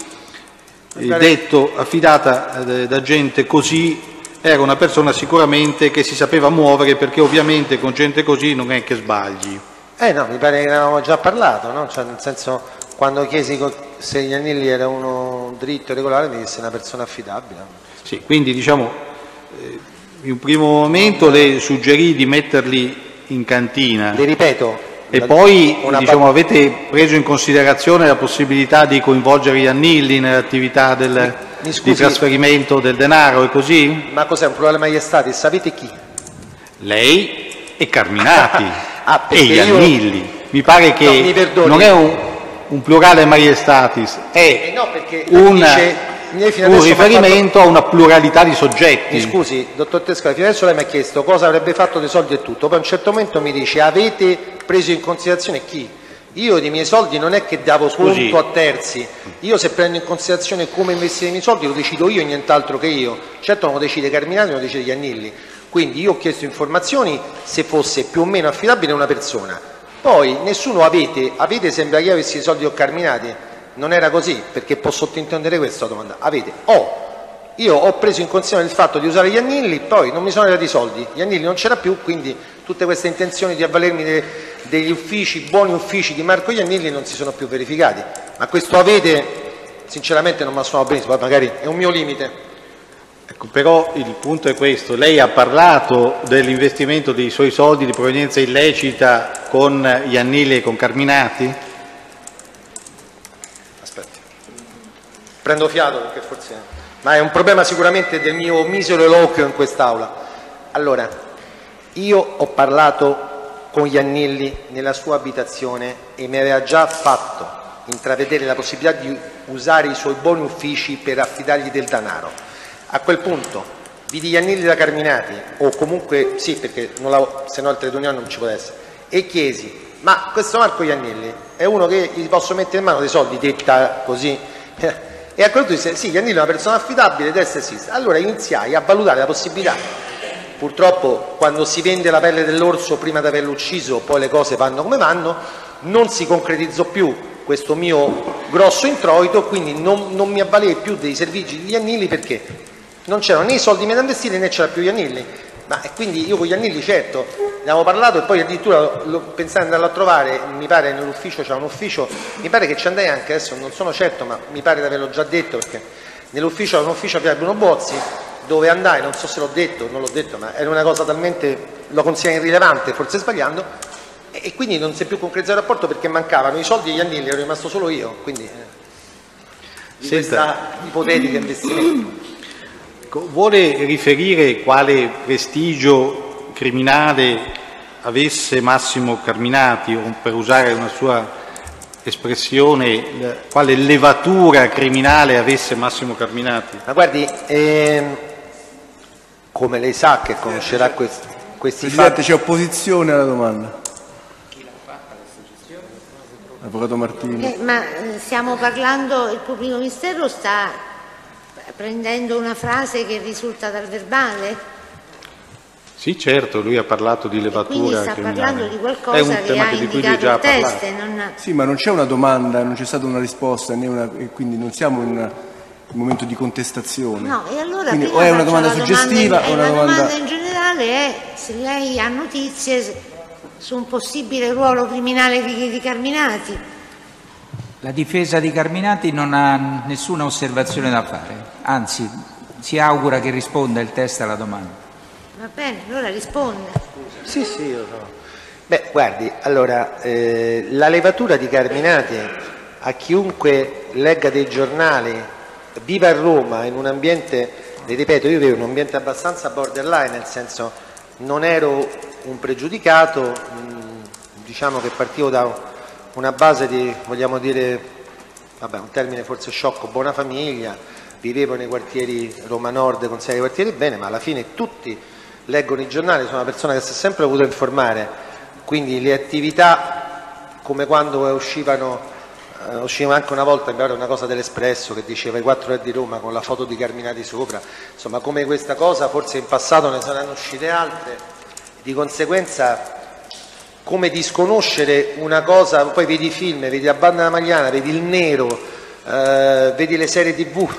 detto affidata da gente così, era una persona sicuramente che si sapeva muovere, perché ovviamente con gente così non è che sbagli. No, mi pare che ne avevamo già parlato, no? Cioè, nel senso, quando chiesi se Iannilli era uno dritto e regolare mi disse una persona affidabile. Sì, quindi diciamo in un primo momento le suggerì di metterli in cantina. Le ripeto. E poi avete preso in considerazione la possibilità di coinvolgere Iannilli nell'attività di trasferimento del denaro e così? Ma cos'è un problema iestatis? Sapete chi? Lei e Carminati e Iannilli. Mi pare che non è un plurale maiestatis, è no, perché un riferimento a una pluralità di soggetti. Mi scusi, dottor Tescala, fino adesso lei mi ha chiesto cosa avrebbe fatto dei soldi e tutto, poi a un certo momento mi dice avete preso in considerazione chi? Io dei miei soldi non è che davo conto a terzi, io se prendo in considerazione come investire i miei soldi lo decido io e nient'altro che io, certo non lo decide Carminati, non lo decide Iannilli, quindi io ho chiesto informazioni se fosse più o meno affidabile una persona, poi nessuno avete sembra che io avessi i soldi con Carminati. Non era così, perché può sottintendere questa domanda. Io ho preso in considerazione il fatto di usare Iannilli, poi non mi sono arrivati i soldi, Iannilli non c'era più, quindi tutte queste intenzioni di avvalermi degli uffici, buoni uffici di Marco Iannilli non si sono più verificati. Ma questo sinceramente non me la suono benissimo, poi magari è un mio limite. Ecco, però il punto è questo: lei ha parlato dell'investimento dei suoi soldi di provenienza illecita con Iannilli e con Carminati? Aspetti, prendo fiato perché forse... Ma è un problema sicuramente del mio misero eloquio in quest'Aula. Allora, io ho parlato con Iannilli nella sua abitazione e mi aveva già fatto intravedere la possibilità di usare i suoi buoni uffici per affidargli del denaro. A quel punto vidi Iannilli da Carminati, o comunque sì, perché se no altre riunioni non ci può essere, e chiesi: ma questo Marco Iannilli è uno che gli posso mettere in mano dei soldi, detta così? E a quel punto disse: sì, Iannilli è una persona affidabile, deve essere esiste. Allora iniziai a valutare la possibilità. Purtroppo quando si vende la pelle dell'orso prima di averlo ucciso, poi le cose vanno come vanno, non si concretizzò più questo mio grosso introito, quindi non mi avvalei più dei servizi di Iannilli, perché non c'erano né i soldi miei da investire né c'era più Iannilli. Ma quindi io con Iannilli, certo, ne avevo parlato, e poi addirittura pensai di andarlo a trovare, mi pare nell'ufficio, c'è un ufficio, mi pare che ci andai anche, adesso non sono certo, ma mi pare di averlo già detto, perché nell'ufficio c'era un ufficio a via Bruno Bozzi, dove andai, non so se l'ho detto o non l'ho detto, ma era una cosa talmente, lo considero irrilevante, forse sbagliando, e quindi non si è più concretizzato il rapporto perché mancavano i soldi di Iannilli, ero rimasto solo io, quindi di questa ipotetica investimento. Vuole riferire quale prestigio criminale avesse Massimo Carminati, o per usare una sua espressione, quale levatura criminale avesse Massimo Carminati? Ma guardi, come lei sa che conoscerà questi Presidente, fatti... c'è opposizione alla domanda. Avvocato Martini. Ma stiamo parlando, il pubblico ministero sta prendendo una frase che risulta dal verbale? Sì, certo, lui ha parlato di levatura quindi sta criminale. parlando di qualcosa che ha indicato il test. Sì, ma non c'è una domanda, non c'è stata una risposta, e quindi non siamo in un momento di contestazione. No, e allora quindi o è una domanda suggestiva o una domanda... La domanda in generale è se lei ha notizie su un possibile ruolo criminale di Carminati. La difesa di Carminati non ha nessuna osservazione da fare, anzi si augura che risponda il test alla domanda. Va bene, allora risponde. Sì, io so. Beh, guardi, allora, la levatura di Carminati, a chiunque legga dei giornali, viva a Roma in un ambiente, le ripeto, io vivo in un ambiente abbastanza borderline, nel senso non ero un pregiudicato, diciamo che partivo da una base di, vogliamo dire, vabbè, un termine forse sciocco, buona famiglia, vivevo nei quartieri Roma Nord con 6 quartieri bene, ma alla fine tutti leggono i giornali, sono una persona che si è sempre voluto informare, quindi le attività, come quando usciva anche una volta, mi pare una cosa dell'Espresso che diceva i 4 re di Roma con la foto di Carminati sopra, insomma come questa cosa, forse in passato ne saranno uscite altre, di conseguenza come disconoscere una cosa, poi vedi i film, vedi la banda della Magliana, vedi il nero, vedi le serie TV,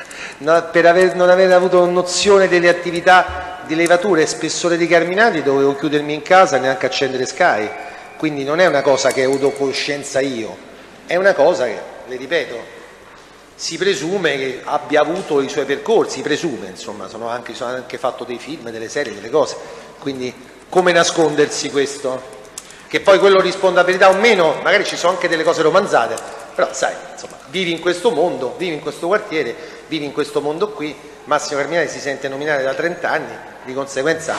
per non aver avuto nozione delle attività di levatura e spessore di Carminati dovevo chiudermi in casa e neanche accendere Sky, quindi non è una cosa che ho avuto coscienza io, è una cosa che, le ripeto, si presume che abbia avuto i suoi percorsi, presume, insomma, sono anche fatto dei film, delle serie, delle cose, quindi come nascondersi questo? Che poi quello risponda a verità o meno, magari ci sono anche delle cose romanzate, però sai, insomma, vivi in questo mondo, vivi in questo quartiere, vivi in questo mondo qui, Massimo Carminati si sente nominare da 30 anni, di conseguenza...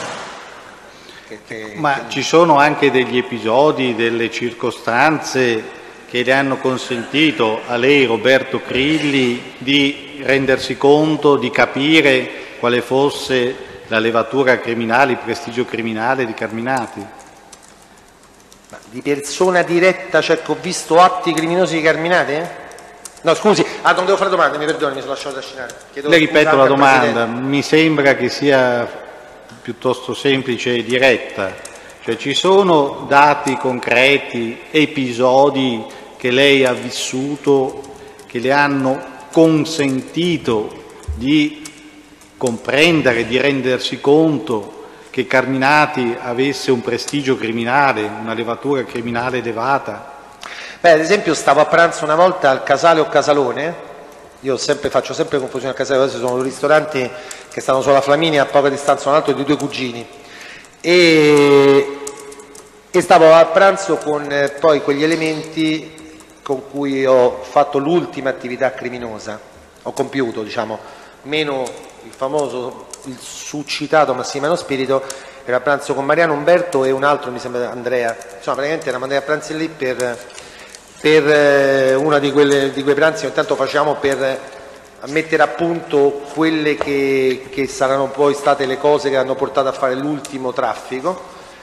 Ma ci sono anche degli episodi, delle circostanze che le hanno consentito a lei, Roberto Crilli, di rendersi conto, di capire quale fosse la levatura criminale, il prestigio criminale di Carminati? Di persona diretta, cioè che ho visto atti criminosi di Carminati? No, scusi, non devo fare domande, mi perdoni, mi sono lasciato trascinare. Le ripeto la domanda, mi sembra che sia piuttosto semplice e diretta, cioè ci sono dati concreti, episodi che lei ha vissuto, che le hanno consentito di comprendere, di rendersi conto che Carminati avesse un prestigio criminale, una levatura criminale elevata? Beh, ad esempio stavo a pranzo una volta al Casale o Casalone, io faccio sempre confusione al Casale, adesso sono ristoranti che stanno sulla Flaminia a poca distanza un altro di 2 cugini, e stavo a pranzo con poi quegli elementi con cui ho fatto l'ultima attività criminosa, ho compiuto, diciamo, meno il famoso, il succitato Massimiliano Spirito. Ero a pranzo con Mariano, Umberto e un altro, mi sembra Andrea, insomma praticamente eravamo andati a pranzo lì per uno di quei pranzi che ogni tanto facciamo per mettere a punto quelle che saranno poi state le cose che hanno portato a fare l'ultimo traffico,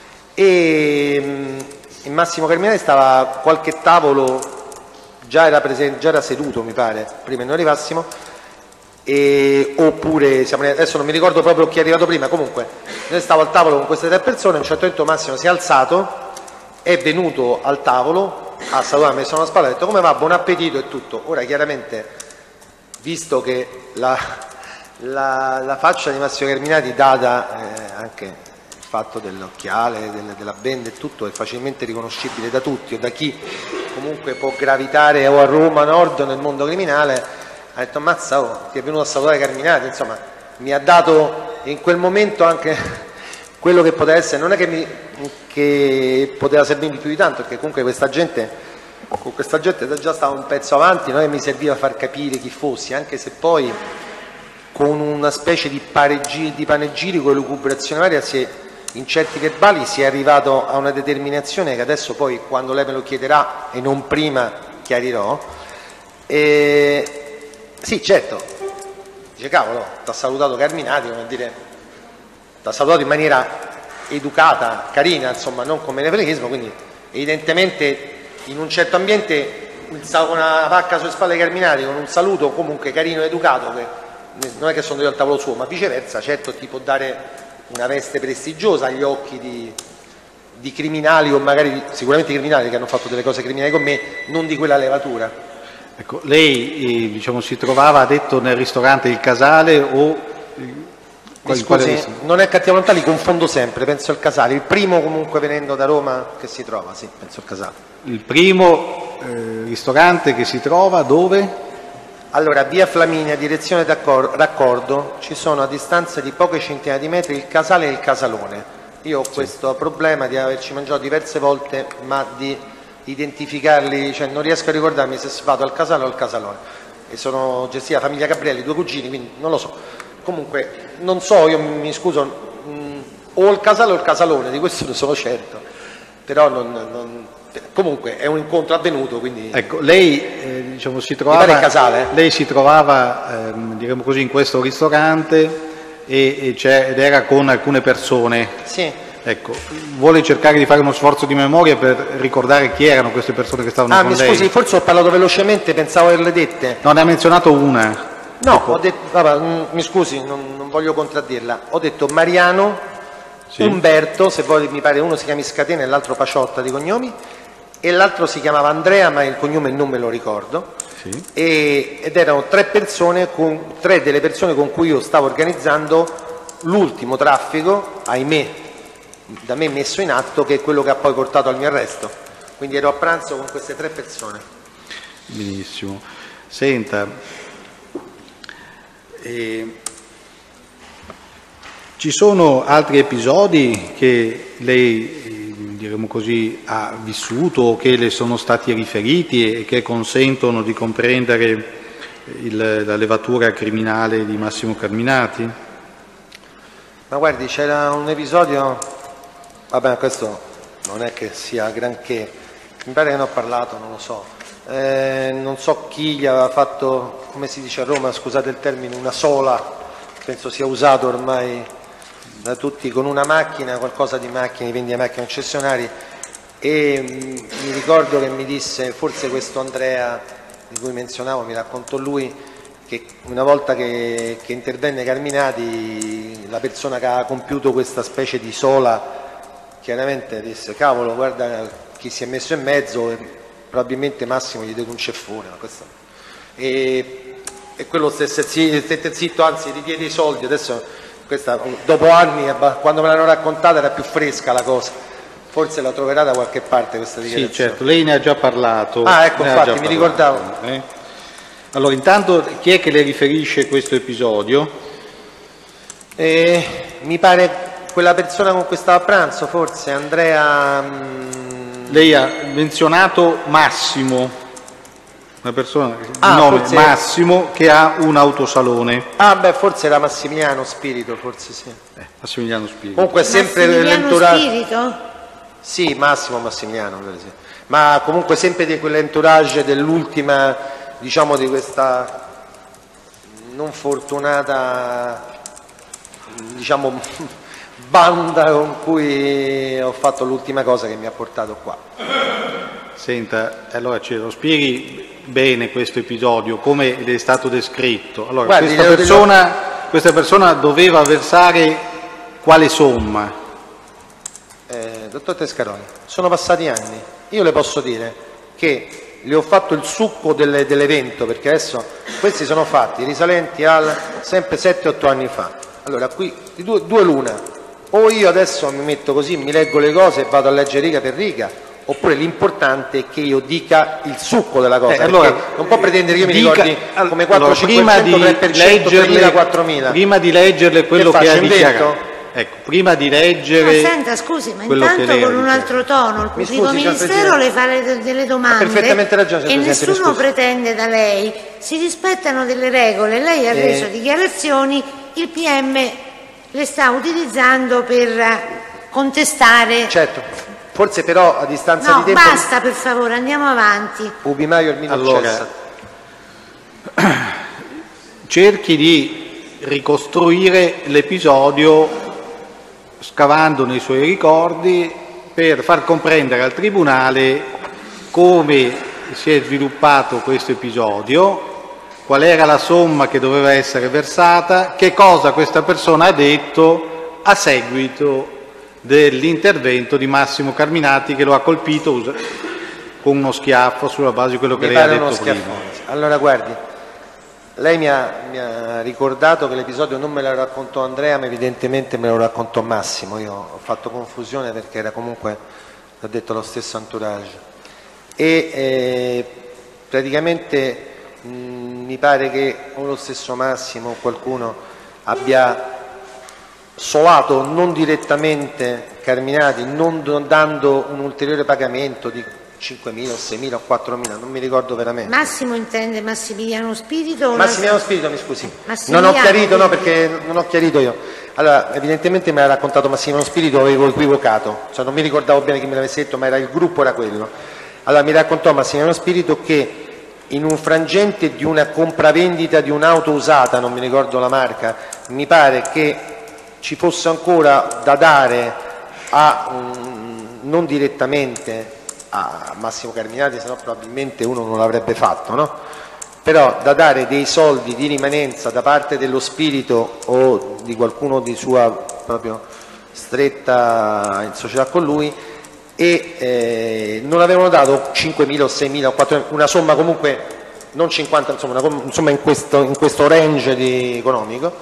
e il Massimo Carminati stava a qualche tavolo, già era seduto mi pare, prima che noi arrivassimo, oppure adesso non mi ricordo proprio chi è arrivato prima, comunque noi stavo al tavolo con queste 3 persone, a un certo punto Massimo si è alzato, è venuto al tavolo, ha salutato, mi ha messo una spalla, ha detto come va, buon appetito e tutto. Ora chiaramente, visto che la faccia di Massimo Carminati, data anche il fatto dell'occhiale, della benda e tutto, è facilmente riconoscibile da tutti o da chi comunque può gravitare o a Roma Nord o nel mondo criminale, ha detto ammazza, ti è venuto a salutare Carminati, insomma mi ha dato in quel momento anche quello che poteva essere, non è che poteva servirmi più di tanto, perché comunque con questa gente già stava un pezzo avanti, non è che mi serviva far capire chi fossi, anche se poi con una specie di panegirico e lucubrazione varia in certi verbali si è arrivato a una determinazione che adesso poi, quando lei me lo chiederà e non prima, chiarirò. Sì, certo, dice cavolo, ti ha salutato Carminati, come dire, ti ha salutato in maniera educata, carina, insomma, non con menefreghismo, quindi evidentemente in un certo ambiente una pacca sulle spalle Carminati con un saluto comunque carino ed educato, che non è che sono io al tavolo suo, ma viceversa, certo ti può dare una veste prestigiosa agli occhi di criminali, o magari sicuramente criminali che hanno fatto delle cose criminali con me, non di quella levatura. Ecco, lei diciamo, si trovava, ha detto, nel ristorante Il Casale o... Scusi, non è cattiva volontà, li confondo sempre, penso al Casale, il primo comunque venendo da Roma che si trova, sì, penso al Casale. Il primo ristorante che si trova dove? Allora, via Flaminia, direzione Raccordo, ci sono a distanza di poche centinaia di metri il Casale e il Casalone. Io ho questo problema di averci mangiato diverse volte, ma di identificarli, cioè non riesco a ricordarmi se vado al Casale o al Casalone, e sono gestita la famiglia Gabrielli, 2 cugini, quindi non lo so, comunque non so, io mi scuso, o il Casale o il Casalone, di questo ne sono certo, però comunque è un incontro avvenuto, quindi... Ecco, lei diciamo, si trovava... Mi pare il Casale, Lei si trovava diremo così, in questo ristorante ed era con alcune persone. Sì. Ecco, vuole cercare di fare uno sforzo di memoria per ricordare chi erano queste persone che stavano con lei? Mi scusi, forse ho parlato velocemente, pensavo averle dette. No, ne ha menzionato una. No, ecco. Ho detto, mi scusi, non voglio contraddirla, ho detto Mariano, sì. Umberto, se vuoi mi pare uno si chiama Scatena e l'altro Paciotta di cognomi, e l'altro si chiamava Andrea, ma il cognome non me lo ricordo, sì. Ed erano 3 delle persone con cui io stavo organizzando l'ultimo traffico, ahimè, da me messo in atto, che è quello che ha poi portato al mio arresto. Quindi ero a pranzo con queste 3 persone. Benissimo. Senta, ci sono altri episodi che lei, diremo così, ha vissuto o che le sono stati riferiti e che consentono di comprendere la levatura criminale di Massimo Carminati? Ma guardi, c'era un episodio... Vabbè, questo non è che sia granché, mi pare che ne ho parlato, non lo so. Non so chi gli aveva fatto, come si dice a Roma, scusate il termine, una sola, penso sia usato ormai da tutti, con una macchina, qualcosa di macchine, vendita macchine concessionari, e mi ricordo che mi disse, forse questo Andrea di cui menzionavo, mi raccontò lui, che una volta che intervenne Carminati, la persona che ha compiuto questa specie di sola chiaramente disse cavolo, guarda chi si è messo in mezzo, e probabilmente Massimo gli diede un ceffone, e quello stette zitto, anzi gli diede i soldi. Adesso questa, dopo anni, quando me l'hanno raccontata era più fresca la cosa, forse la troverà da qualche parte questa dichiarazione. Sì, certo, lei ne ha già parlato. Ah, ecco, infatti mi ricordavo. Allora, intanto chi è che le riferisce questo episodio? Mi pare quella persona con cui stava a pranzo, forse Andrea. Lei ha menzionato Massimo, una persona di nome forse... Massimo che ha un autosalone. Forse era Massimiliano Spirito, forse sì. Massimiliano Spirito. Comunque è sempre Massimiliano Spirito? Sì, Massimiliano, sì. Ma comunque sempre di quell'entourage dell'ultima, diciamo, di questa non fortunata, diciamo, banda con cui ho fatto l'ultima cosa che mi ha portato qua. Senta, allora ce lo spieghi bene questo episodio, come è stato descritto. Allora, guardi, questa persona doveva versare quale somma? Dottor Tescaroli, sono passati anni, io le posso dire che le ho fatto il succo dell'evento, perché adesso questi sono fatti risalenti al sempre 7-8 anni fa. Allora qui due l'una, o io adesso mi metto così, mi leggo le cose e vado a leggere riga per riga, oppure l'importante è che io dica il succo della cosa, allora, non può pretendere che io mi ricordi come 4, 500, prima 3%, 3.000, 4.000. Prima di leggerle quello che ha dichiarato. Ecco, prima di leggere. Ma senta, scusi, ma intanto con un altro tono, il pubblico ministero le fa delle domande perfettamente ragione, e nessuno pretende da lei, si rispettano delle regole, lei ha reso dichiarazioni, il PM le sta utilizzando per contestare. Certo, forse però a distanza di tempo. No, basta per favore, andiamo avanti. Ubi Maio il mino allora, cerchi di ricostruire l'episodio scavando nei suoi ricordi per far comprendere al Tribunale come si è sviluppato questo episodio, qual era la somma che doveva essere versata, che cosa questa persona ha detto a seguito dell'intervento di Massimo Carminati che lo ha colpito con uno schiaffo sulla base di quello che lei ha detto prima. Allora guardi, lei mi ha ricordato che l'episodio non me lo raccontò Andrea, ma evidentemente me lo raccontò Massimo. Io ho fatto confusione perché era comunque, l'ho detto, lo stesso entourage. E praticamente mi pare che o lo stesso Massimo o qualcuno abbia solato non direttamente Carminati, non dando un ulteriore pagamento di 5.000 o 6.000 o 4.000, non mi ricordo veramente. Massimo intende Massimiliano Spirito? O Massimiliano Spirito, mi scusi. Non ho chiarito, no, perché non ho chiarito io. Allora, evidentemente mi ha raccontato Massimiliano Spirito, avevo equivocato, cioè non mi ricordavo bene chi me l'avesse detto, ma il gruppo era quello. Allora mi raccontò Massimiliano Spirito che in un frangente di una compravendita di un'auto usata, non mi ricordo la marca, mi pare che ci fosse ancora da dare non direttamente a Massimo Carminati, se no probabilmente uno non l'avrebbe fatto, no? Però da dare dei soldi di rimanenza da parte dello Spirito o di qualcuno di sua proprio stretta in società con lui, e non avevano dato 5.000 o 6.000 o 4.000, una somma comunque non 50, insomma una somma in questo range economico,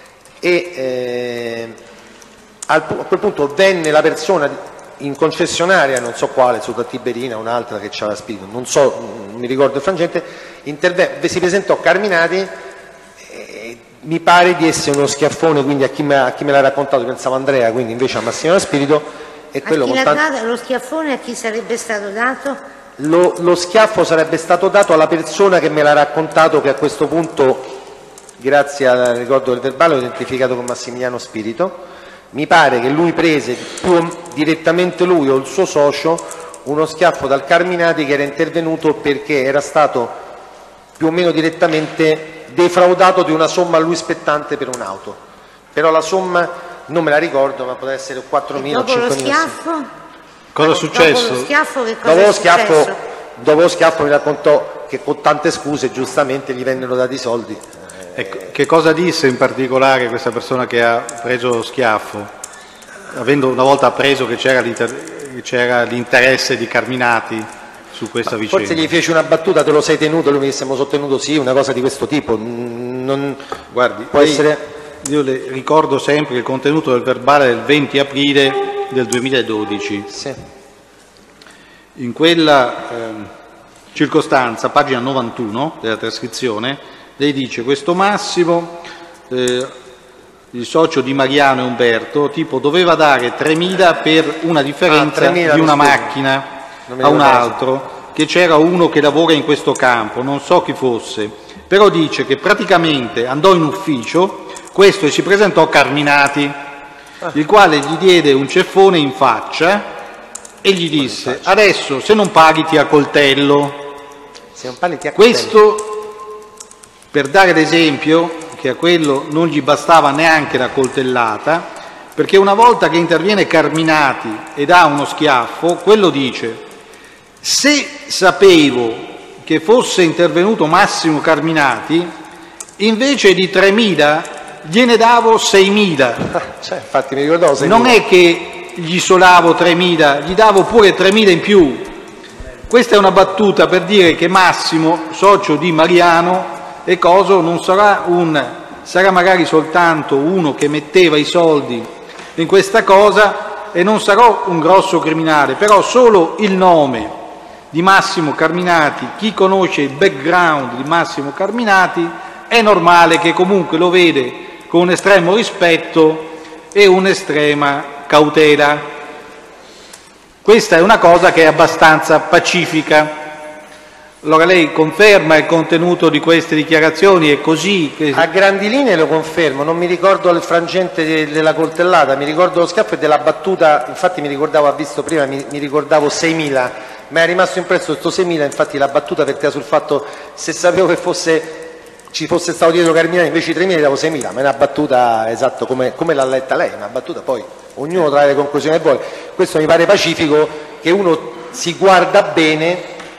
e a quel punto venne la persona in concessionaria, non so quale, Sota Tiberina, un'altra che c'era Spirito, non mi ricordo il frangente, si presentò Carminati, mi pare di essere uno schiaffone, quindi a chi me l'ha raccontato pensavo Andrea, quindi invece a Massimiliano Spirito. E quello a chi l'ha dato lo schiaffone, a chi sarebbe stato dato? Lo schiaffo sarebbe stato dato alla persona che me l'ha raccontato, che a questo punto, grazie al ricordo del verbale, ho identificato con Massimiliano Spirito. Mi pare che lui prese direttamente lui o il suo socio uno schiaffo dal Carminati che era intervenuto perché era stato più o meno direttamente defraudato di una somma a lui spettante per un'auto. Però la somma non me la ricordo, ma poteva essere 4.000 o 5.000. Dopo lo schiaffo? Cosa è successo? Dopo lo schiaffo che cosa è successo? Dopo lo schiaffo mi raccontò che con tante scuse giustamente gli vennero dati soldi. Ecco, che cosa disse in particolare questa persona che ha preso lo schiaffo, avendo una volta appreso che c'era l'interesse di Carminati su questa vicenda? Forse gli fece una battuta, te lo sei tenuto, lui mi disse mi sono tenuto, sì, una cosa di questo tipo. Guardi, può essere... io le ricordo sempre il contenuto del verbale del 20 aprile del 2012. Sì. In quella circostanza, pagina 91 della trascrizione, lei dice: questo Massimo il socio di Mariano e Umberto, tipo doveva dare 3.000 per una differenza di una macchina a un altro, che c'era uno che lavora in questo campo, non so chi fosse, però dice che praticamente andò in ufficio questo e si presentò Carminati, il quale gli diede un ceffone in faccia e gli disse: adesso se non paghi ti accoltello. Questo per dare l'esempio che a quello non gli bastava neanche la coltellata, perché una volta che interviene Carminati e dà uno schiaffo, quello dice: se sapevo che fosse intervenuto Massimo Carminati, invece di 3.000 gliene davo 6.000. Cioè, infatti mi ricordavo 6.000. Non è che gli solavo 3.000, gli davo pure 3.000 in più. Questa è una battuta per dire che Massimo, socio di Mariano e Coso, non sarà sarà magari soltanto uno che metteva i soldi in questa cosa e non sarò un grosso criminale, però solo il nome di Massimo Carminati, chi conosce il background di Massimo Carminati, è normale che comunque lo vede con un estremo rispetto e un'estrema cautela. Questa è una cosa che è abbastanza pacifica. Allora lei conferma il contenuto di queste dichiarazioni? È così che... A grandi linee lo confermo, non mi ricordo il frangente della coltellata, mi ricordo lo schiaffo e della battuta, infatti mi ricordavo, ha visto prima, mi ricordavo 6.000, ma è rimasto impresso questo 6.000, infatti la battuta verteva sul fatto se sapevo che ci fosse stato dietro Carminati invece di 3.000 davo 6.000, ma è una battuta esatto come l'ha letta lei, una battuta poi ognuno trae le conclusioni che vuole. Questo mi pare pacifico, che uno si guarda bene,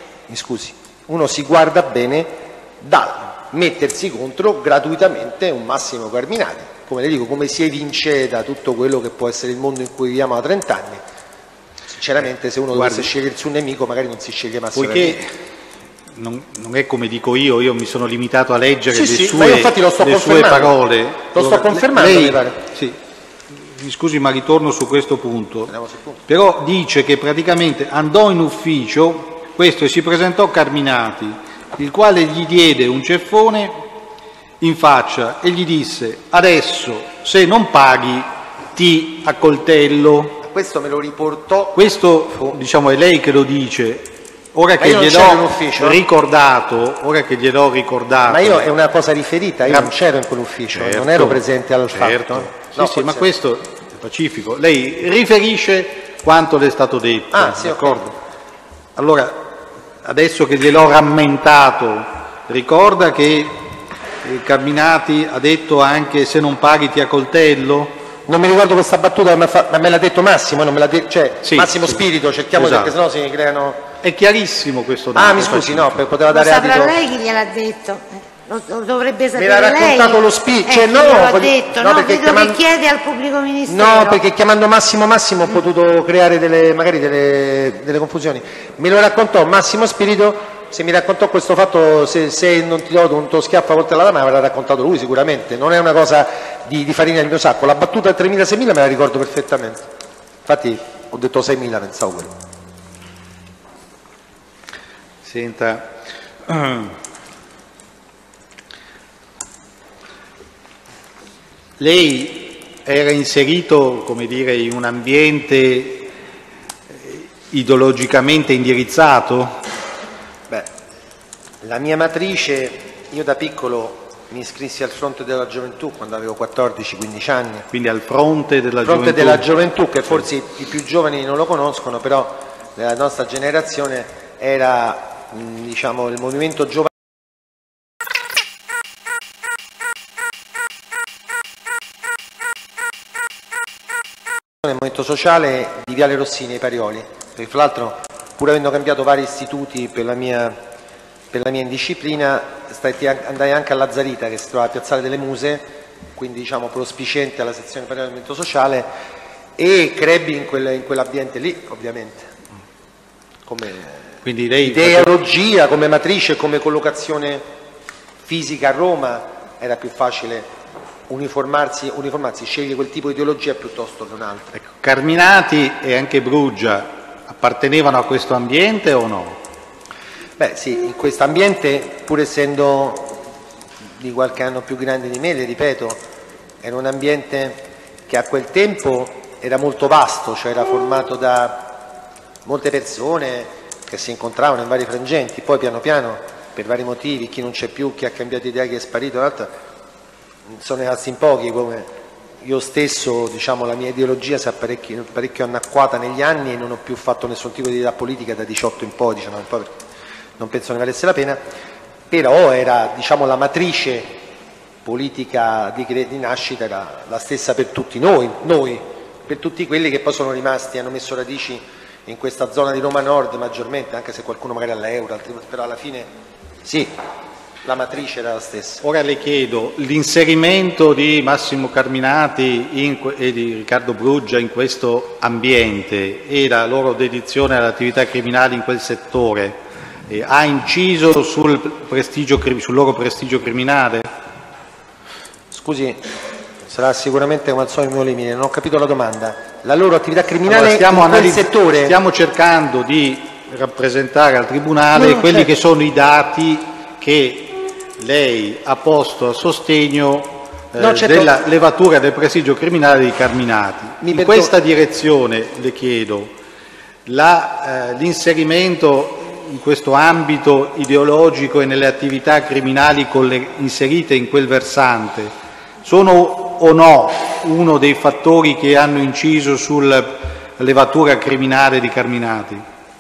uno si guarda bene dal mettersi contro gratuitamente un Massimo Carminati, come le dico, come si evince da tutto quello che può essere il mondo in cui viviamo da 30 anni. Sinceramente se uno dovesse scegliersi un nemico magari non si sceglie Massimo Carminati. Non è come dico io mi sono limitato a leggere le sue parole. Lo sto confermando, lei, mi pare. Sì, mi scusi ma ritorno su questo punto. Però dice che praticamente andò in ufficio questo e si presentò Carminati, il quale gli diede un ceffone in faccia e gli disse: adesso se non paghi ti accoltello. Questo me lo riportò. Questo diciamo è lei che lo dice. Ora che gliel'ho ricordato, ma io è una cosa riferita, io non c'ero in quell'ufficio, non ero presente al fatto. No, sì, ma questo è pacifico. Lei riferisce quanto le è stato detto, d'accordo? Okay. Allora, adesso che gliel'ho rammentato, ricorda che Carminati ha detto anche se non paghi ti accoltello? Non mi ricordo questa battuta, ma me l'ha detto Massimo, non me l'ha detto, cioè sì, Massimo Spirito, cerchiamo perché sennò si creano... È chiarissimo questo dato. Ah, mi scusi, no, poteva dare adito... Lo saprà lei chi gliel'ha detto? Lo dovrebbe sapere lei. Me l'ha raccontato lei. lo Spirito, cioè l'ha detto, no, perché che chiede al pubblico ministero. No, perché chiamando Massimo ho potuto creare magari delle confusioni. Me lo raccontò Massimo Spirito. Se mi raccontò questo fatto, se non ti do un tuo schiaffo a coltellata, me l'avrà raccontato lui sicuramente, non è una cosa di farina del mio sacco. La battuta 3.000-6.000 me la ricordo perfettamente, infatti ho detto 6.000, pensavo quello. Senta, lei era inserito, come dire, in un ambiente ideologicamente indirizzato? Beh, la mia matrice, io da piccolo mi iscrissi al Fronte della Gioventù quando avevo 14-15 anni. Quindi al Fronte della Gioventù? Fronte della Gioventù, che forse i più giovani non lo conoscono, però nella nostra generazione era, diciamo, il movimento giovane. Nel movimento sociale di Viale Rossini ai Parioli, perché fra l'altro pur avendo cambiato vari istituti per la mia indisciplina, andai anche a Lazzarita che si trova a Piazzale delle Muse, quindi diciamo prospiciente alla sezione Parioli del movimento sociale, e crebbi in quell'ambiente lì ovviamente, come quindi lei ideologia, come matrice, come collocazione fisica a Roma era più facile uniformarsi, sceglie quel tipo di ideologia piuttosto che un'altra. Ecco, Carminati e anche Bruggia appartenevano a questo ambiente o no? Beh sì, in questo ambiente, pur essendo di qualche anno più grande di me, le ripeto, era un ambiente che a quel tempo era molto vasto, cioè era formato da molte persone che si incontravano in vari frangenti, poi piano piano per vari motivi, chi non c'è più, chi ha cambiato idea, chi è sparito, l'altro, sono rimasti in pochi, come io stesso, diciamo, la mia ideologia si è parecchio annacquata negli anni e non ho più fatto nessun tipo di idea politica da 18 in poi, diciamo, non penso ne valesse la pena, però era, diciamo, la matrice politica di nascita era la stessa per tutti noi, per tutti quelli che poi sono rimasti, hanno messo radici in questa zona di Roma Nord maggiormente, anche se qualcuno magari all'Euro, però alla fine sì, la matrice era la stessa. Ora le chiedo, l'inserimento di Massimo Carminati e di Riccardo Bruggia in questo ambiente e la loro dedizione alle attività criminali in quel settore ha inciso sul loro prestigio criminale? Scusi, sarà sicuramente come al solito il mio limite, non ho capito la domanda. La loro attività criminale in quel settore? Stiamo cercando di rappresentare al Tribunale quelli che sono i dati che lei ha posto a sostegno della levatura del prestigio criminale di Carminati. In questa direzione le chiedo, l'inserimento in questo ambito ideologico e nelle attività criminali inserite in quel versante sono o no uno dei fattori che hanno inciso sulla levatura criminale di Carminati?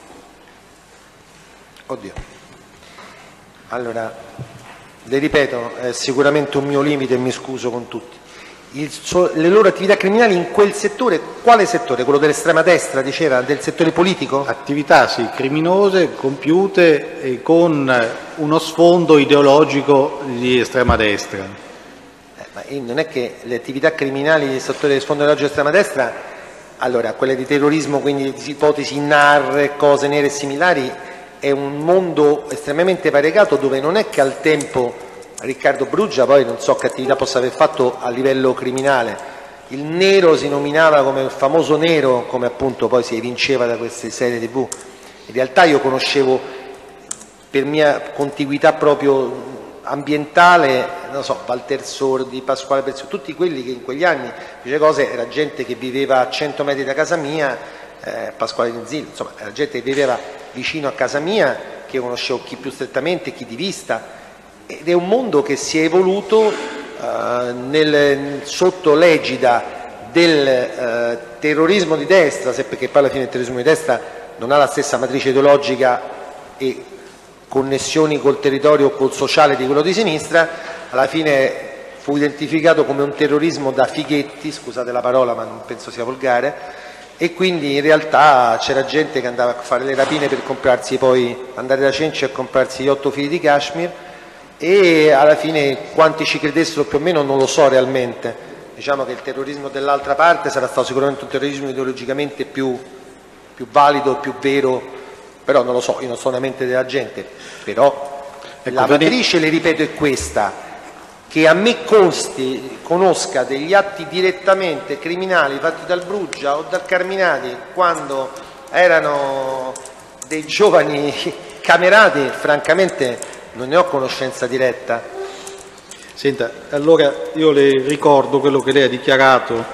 Oddio. Allora, le ripeto, è sicuramente un mio limite e mi scuso con tutti. Le loro attività criminali in quel settore, quale settore? Quello dell'estrema destra, diceva, del settore politico? Attività sì, criminose, compiute e con uno sfondo ideologico di estrema destra. Ma non è che le attività criminali del settore del sfondo ideologico di estrema destra, allora, quelle di terrorismo, quindi di ipotesi NAR, cose nere e similari, è un mondo estremamente variegato dove non è che al tempo Riccardo Bruggia poi non so che attività possa aver fatto a livello criminale, il nero si nominava come il famoso nero, come appunto poi si evinceva da queste serie TV. In realtà io conoscevo per mia contiguità proprio ambientale, non so, Walter Sordi, Pasquale Preziosi, tutti quelli che in quegli anni fece cose, era gente che viveva a 100 metri da casa mia, Pasquale Nizillo, insomma era gente che viveva vicino a casa mia, che io conoscevo chi più strettamente, chi di vista, ed è un mondo che si è evoluto sotto l'egida del terrorismo di destra, perché poi alla fine il terrorismo di destra non ha la stessa matrice ideologica e connessioni col territorio o col sociale di quello di sinistra, alla fine fu identificato come un terrorismo da fighetti, scusate la parola ma non penso sia volgare, e quindi in realtà c'era gente che andava a fare le rapine per comprarsi, poi andare da Cenci a comprarsi gli 8 fili di Kashmir, e alla fine quanti ci credessero più o meno non lo so realmente. Diciamo che il terrorismo dell'altra parte sarà stato sicuramente un terrorismo ideologicamente più valido, più vero, però non lo so, io non sono una mente della gente, però la matrice, le ripeto, è questa, che a me conosca degli atti direttamente criminali fatti dal Bruggia o dal Carminati quando erano dei giovani camerati, francamente non ne ho conoscenza diretta. Senta, allora io le ricordo quello che lei ha dichiarato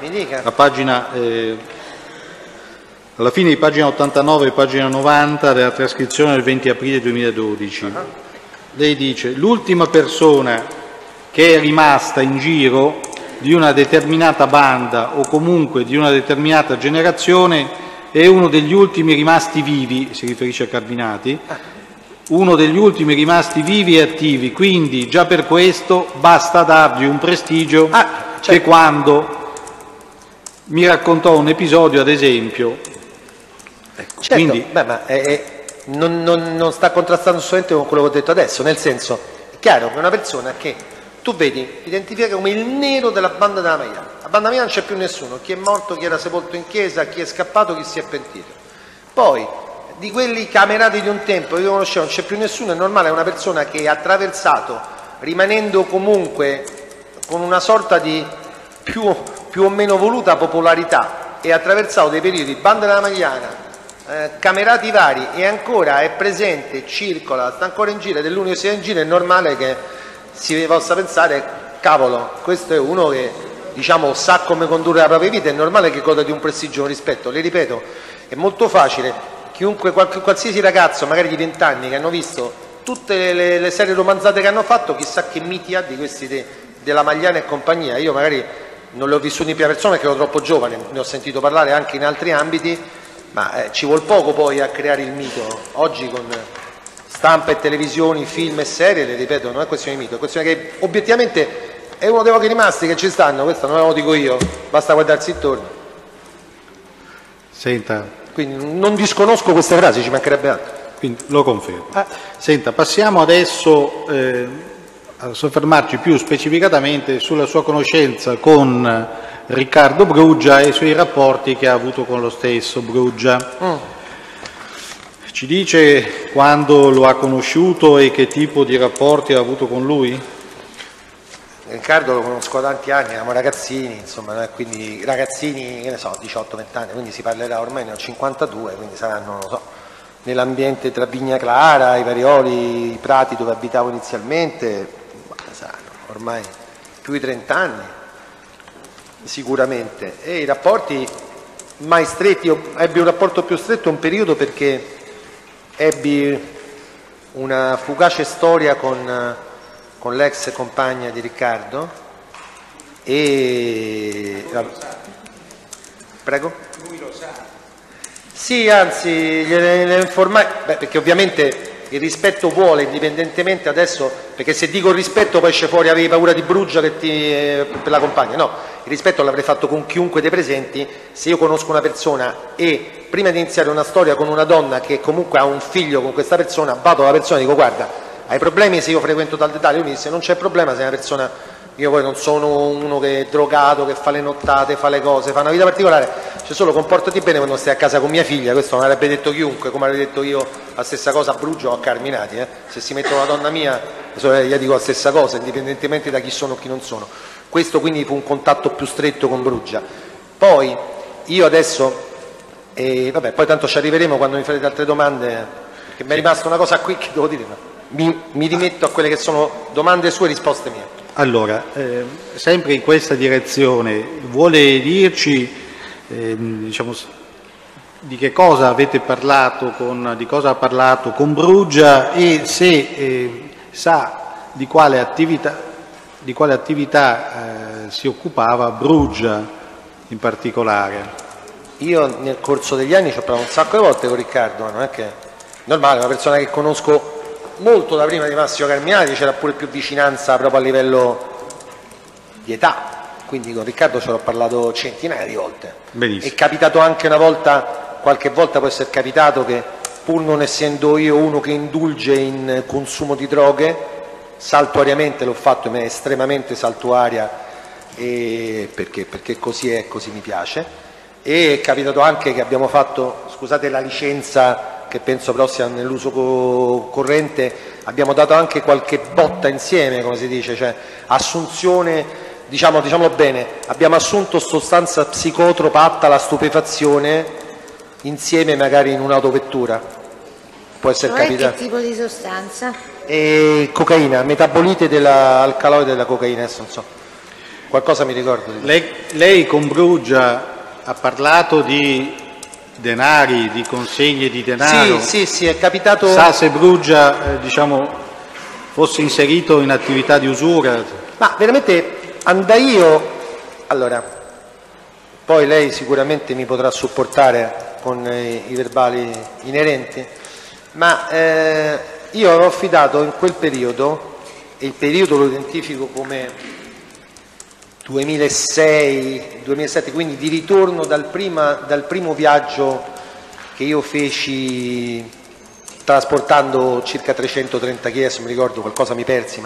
alla fine di pagina 89 e pagina 90 della trascrizione del 20 aprile 2012. Lei dice: l'ultima persona che è rimasta in giro di una determinata banda o comunque di una determinata generazione è uno degli ultimi rimasti vivi, si riferisce a Carminati, uno degli ultimi rimasti vivi e attivi, quindi già per questo basta dargli un prestigio che quando mi raccontò un episodio, ad esempio. Ecco, certo, quindi... ma non sta contrastando solamente con quello che ho detto adesso, nel senso, è chiaro che una persona che tu vedi, identifica come il nero della banda della Magliana. La banda Magliana non c'è più nessuno, chi è morto, chi era sepolto in chiesa, chi è scappato, chi si è pentito. Poi, di quelli camerati di un tempo che io conoscevo, non c'è più nessuno, è normale, è una persona che ha attraversato, rimanendo comunque con una sorta di più o meno voluta popolarità, e ha attraversato dei periodi, banda della Magliana, camerati vari, e ancora è presente, circola, sta ancora in giro, ed è l'unico che sia in giro, è normale che si possa pensare, cavolo, questo è uno che diciamo, sa come condurre la propria vita, è normale che goda di un prestigio, un rispetto. Le ripeto, è molto facile, chiunque, qualsiasi ragazzo magari di 20 anni che hanno visto tutte le serie romanzate che hanno fatto, chissà che miti ha di questi della Magliana e compagnia. Io magari non le ho vissute in prima persona perché ero troppo giovane, ne ho sentito parlare anche in altri ambiti, ma ci vuol poco poi a creare il mito. Oggi con stampa e televisioni, film e serie, le ripeto, non è questione di mito, è questione che obiettivamente è uno dei pochi rimasti che ci stanno, questo non lo dico io, basta guardarsi intorno. Senta. Quindi non disconosco queste frasi, ci mancherebbe altro. Quindi lo confermo. Senta, passiamo adesso a soffermarci più specificatamente sulla sua conoscenza con Riccardo Bruggia e sui rapporti che ha avuto con lo stesso Bruggia. Ci dice quando lo ha conosciuto e che tipo di rapporti ha avuto con lui? Riccardo lo conosco da tanti anni, eravamo ragazzini, insomma, quindi ragazzini, che ne so, 18-20 anni, quindi si parlerà ormai ne ho 52, quindi saranno, non so, nell'ambiente tra Vigna Clara, i Varioli, i Prati dove abitavo inizialmente, saranno ormai più di 30 anni, sicuramente. E i rapporti mai stretti, io ebbi un rapporto più stretto un periodo perché ebbi una fugace storia con l'ex compagna di Riccardo e... Prego? Lui lo sa. Sì, anzi, gliene informai, perché ovviamente il rispetto vuole, indipendentemente adesso, perché se dico il rispetto poi esce fuori avevi paura di Bruggia per la compagna, no, il rispetto l'avrei fatto con chiunque dei presenti. Se io conosco una persona e prima di iniziare una storia con una donna che comunque ha un figlio con questa persona, vado alla persona e dico guarda, hai problemi se io frequento tal dettaglio? Lui mi disse non c'è problema, sei una persona, io poi non sono uno che è drogato, che fa le nottate, fa le cose, fa una vita particolare, cioè solo comportati bene quando stai a casa con mia figlia. Questo non avrebbe detto chiunque, come avrei detto io la stessa cosa a Bruggia o a Carminati, se si mette una donna mia io dico la stessa cosa, indipendentemente da chi sono o chi non sono. Questo quindi fu un contatto più stretto con Bruggia. Poi io adesso, vabbè, poi tanto ci arriveremo quando mi farete altre domande, che mi è rimasta una cosa qui che devo dire, ma mi rimetto a quelle che sono domande sue e risposte mie. Allora, sempre in questa direzione, vuole dirci diciamo, di che cosa avete parlato di cosa ha parlato con Bruggia e se sa di quale attività si occupava Bruggia in particolare? Io nel corso degli anni ci ho parlato un sacco di volte con Riccardo, ma non è che è normale, una persona che conosco molto da prima di Massimo Carminati, c'era pure più vicinanza proprio a livello di età, quindi con Riccardo ce l'ho parlato centinaia di volte. Benissimo. È capitato anche una volta, qualche volta può essere capitato che pur non essendo io uno che indulge in consumo di droghe, saltuariamente l'ho fatto, ma è estremamente saltuaria, perché così è, così mi piace. E è capitato anche che abbiamo fatto, scusate la licenza che penso però sia nell'uso corrente, abbiamo dato anche qualche botta insieme, come si dice, cioè assunzione, diciamolo bene, abbiamo assunto sostanza psicotropa atta alla stupefazione insieme magari in un'autovettura, può essere capitato. Che tipo di sostanza? Cocaina, metabolite dell'alcaloide della cocaina, adesso non so, qualcosa mi ricordo. Lei con Bruggia ha parlato di denari, di consegne di denaro? Sì, è capitato. Sa se Bruggia fosse inserito in attività di usura? Ma veramente andai io, allora, poi lei sicuramente mi potrà supportare con i verbali inerenti, ma io avevo affidato in quel periodo, e il periodo lo identifico come 2006-2007, quindi di ritorno dal primo viaggio che io feci trasportando circa 330 kg, mi ricordo, qualcosa mi persi,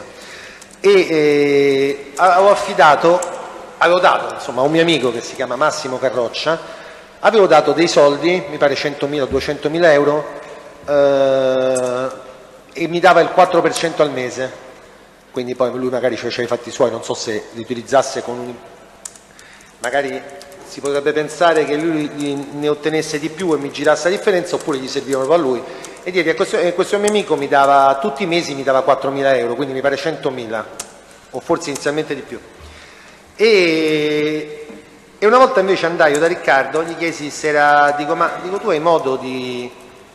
avevo dato insomma, a un mio amico che si chiama Massimo Carroccia, avevo dato dei soldi, mi pare 100.000 o 200.000 euro, e mi dava il 4% al mese. Quindi poi lui magari faceva i fatti suoi, non so se li utilizzasse magari si potrebbe pensare che lui ne ottenesse di più e mi girasse la differenza, oppure gli servivano a lui. E direi che questo mio amico mi dava, tutti i mesi mi dava 4.000 euro, quindi mi pare 100.000, o forse inizialmente di più. E una volta invece andai da Riccardo, gli chiesi se era, dico tu hai modo di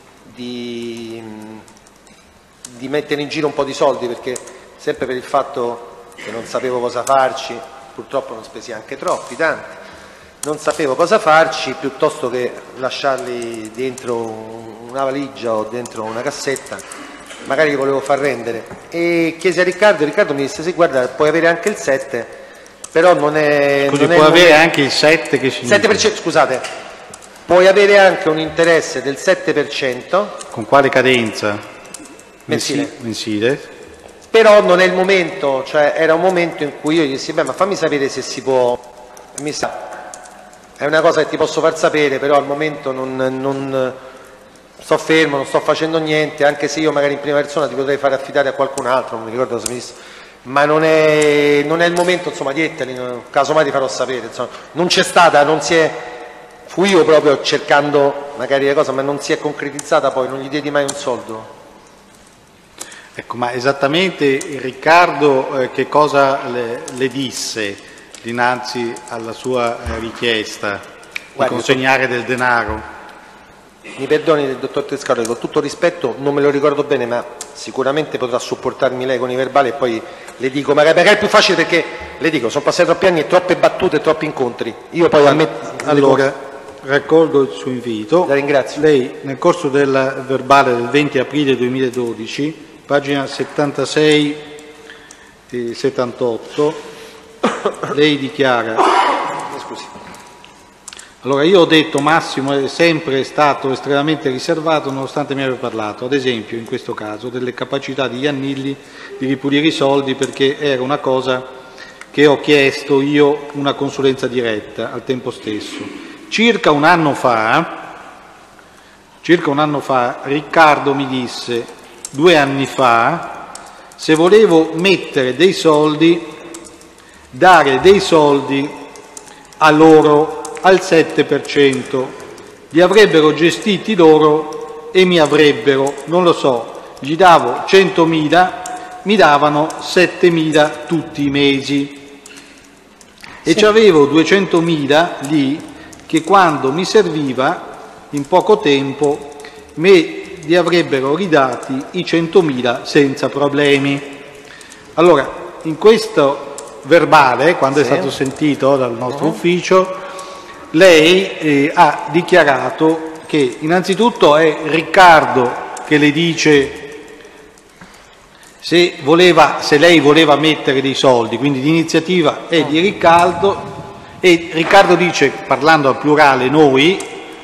mettere in giro un po' di soldi, perché sempre per il fatto che non sapevo cosa farci, purtroppo non spesi anche tanti, non sapevo cosa farci, piuttosto che lasciarli dentro una valigia o dentro una cassetta, magari li volevo far rendere. E chiesi a Riccardo, Riccardo mi disse sì, guarda, puoi avere anche il 7, però non è... Così non puoi è avere anche il 7 che significa? 7%, scusate, puoi avere anche un interesse del 7%. Con quale cadenza? Mensile. Mensile. Però non è il momento, cioè era un momento in cui io gli dissi, beh, ma fammi sapere se si può, mi sa, è una cosa che ti posso far sapere, però al momento non sto fermo, non sto facendo niente, anche se io magari in prima persona ti potrei fare affidare a qualcun altro, non mi ricordo cosa mi disse, ma non è il momento, insomma, dietteli, casomai ti farò sapere, insomma. Non c'è stata, fui io proprio cercando magari le cose, ma non si è concretizzata, poi non gli diedi mai un soldo. Ecco, ma esattamente Riccardo che cosa le disse dinanzi alla sua richiesta di consegnare del denaro? Mi perdoni il dottor Trescaroli, con tutto rispetto non me lo ricordo bene, ma sicuramente potrà supportarmi lei con i verbali e poi le dico, magari è più facile perché le dico, sono passati troppi anni e troppe battute e troppi incontri. Io poi allora raccolgo il suo invito. La ringrazio. Lei nel corso del verbale del 20 aprile 2012, pagina 76 e 78, lei dichiara: scusi. Allora, io ho detto Massimo è sempre stato estremamente riservato nonostante mi abbia parlato, ad esempio in questo caso, delle capacità di Iannilli di ripulire i soldi, perché era una cosa che ho chiesto io, una consulenza diretta al tempo stesso. Circa un anno fa Riccardo mi disse, 2 anni fa, se volevo mettere dei soldi, dare dei soldi a loro al 7%, li avrebbero gestiti loro e mi avrebbero, non lo so, gli davo 100.000, mi davano 7.000 tutti i mesi e c'avevo 200.000 lì che quando mi serviva in poco tempo me li avrebbero ridati i 100.000 senza problemi. Allora, in questo verbale, quando è stato sentito dal nostro ufficio, lei ha dichiarato che innanzitutto è Riccardo che le dice se lei voleva mettere dei soldi, quindi l'iniziativa è di Riccardo, e Riccardo dice, parlando al plurale, noi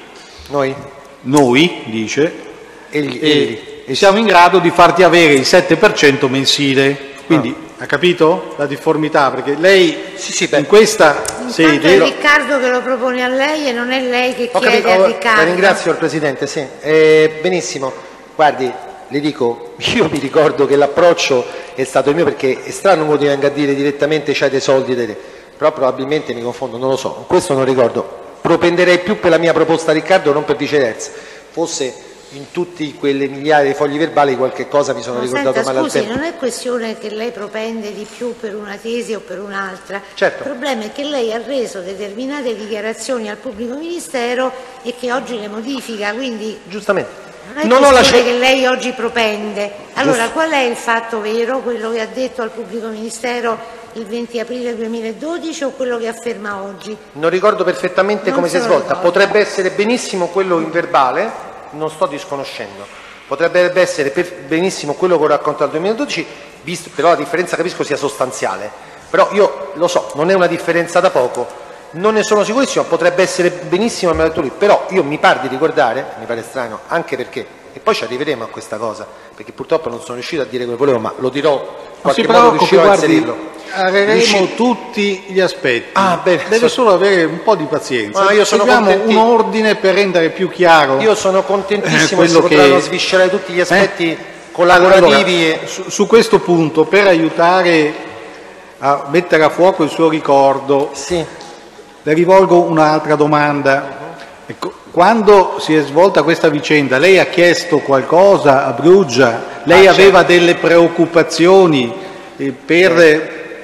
dice, e siamo in grado di farti avere il 7% mensile. Quindi ha capito la difformità? Perché lei in questa sede... È Riccardo che lo propone a lei e non è lei che chiede a Riccardo. La ringrazio, il Presidente, sì. Benissimo. Guardi, le dico, io mi ricordo che l'approccio è stato il mio, perché è strano uno ti venga a dire direttamente c'hai dei soldi, però probabilmente mi confondo, non lo so, questo non ricordo. Propenderei più per la mia proposta a Riccardo, non per viceversa. Fosse in tutti quelle migliaia di fogli verbali qualche cosa mi sono ricordato male al tempo. Non è questione che lei propende di più per una tesi o per un'altra. Certo. Il problema è che lei ha reso determinate dichiarazioni al pubblico ministero e che oggi le modifica, quindi giustamente non è questione che lei oggi propende. Allora, qual è il fatto vero, quello che ha detto al pubblico ministero il 20 aprile 2012 o quello che afferma oggi? Non ricordo perfettamente come si è svolta, potrebbe essere benissimo quello in verbale, non sto disconoscendo, potrebbe essere benissimo quello che ho raccontato nel 2012, però la differenza capisco sia sostanziale, però io lo so, non è una differenza da poco, non ne sono sicurissimo, potrebbe essere benissimo, me l'ha detto lui, però io mi pare di ricordare, mi pare strano, anche perché, e poi ci arriveremo a questa cosa, perché purtroppo non sono riuscito a dire quello che volevo, ma lo dirò, in qualche modo riuscirò a inserirlo. Arreremo tutti gli aspetti. Bene, deve solo avere un po' di pazienza. Io sono un ordine per rendere più chiaro. Io sono contentissimo che si potranno sviscerare tutti gli aspetti collaborativi. Allora, su questo punto, per aiutare a mettere a fuoco il suo ricordo, le rivolgo un'altra domanda. Ecco, quando si è svolta questa vicenda, lei ha chiesto qualcosa a Brugia? Lei aveva delle preoccupazioni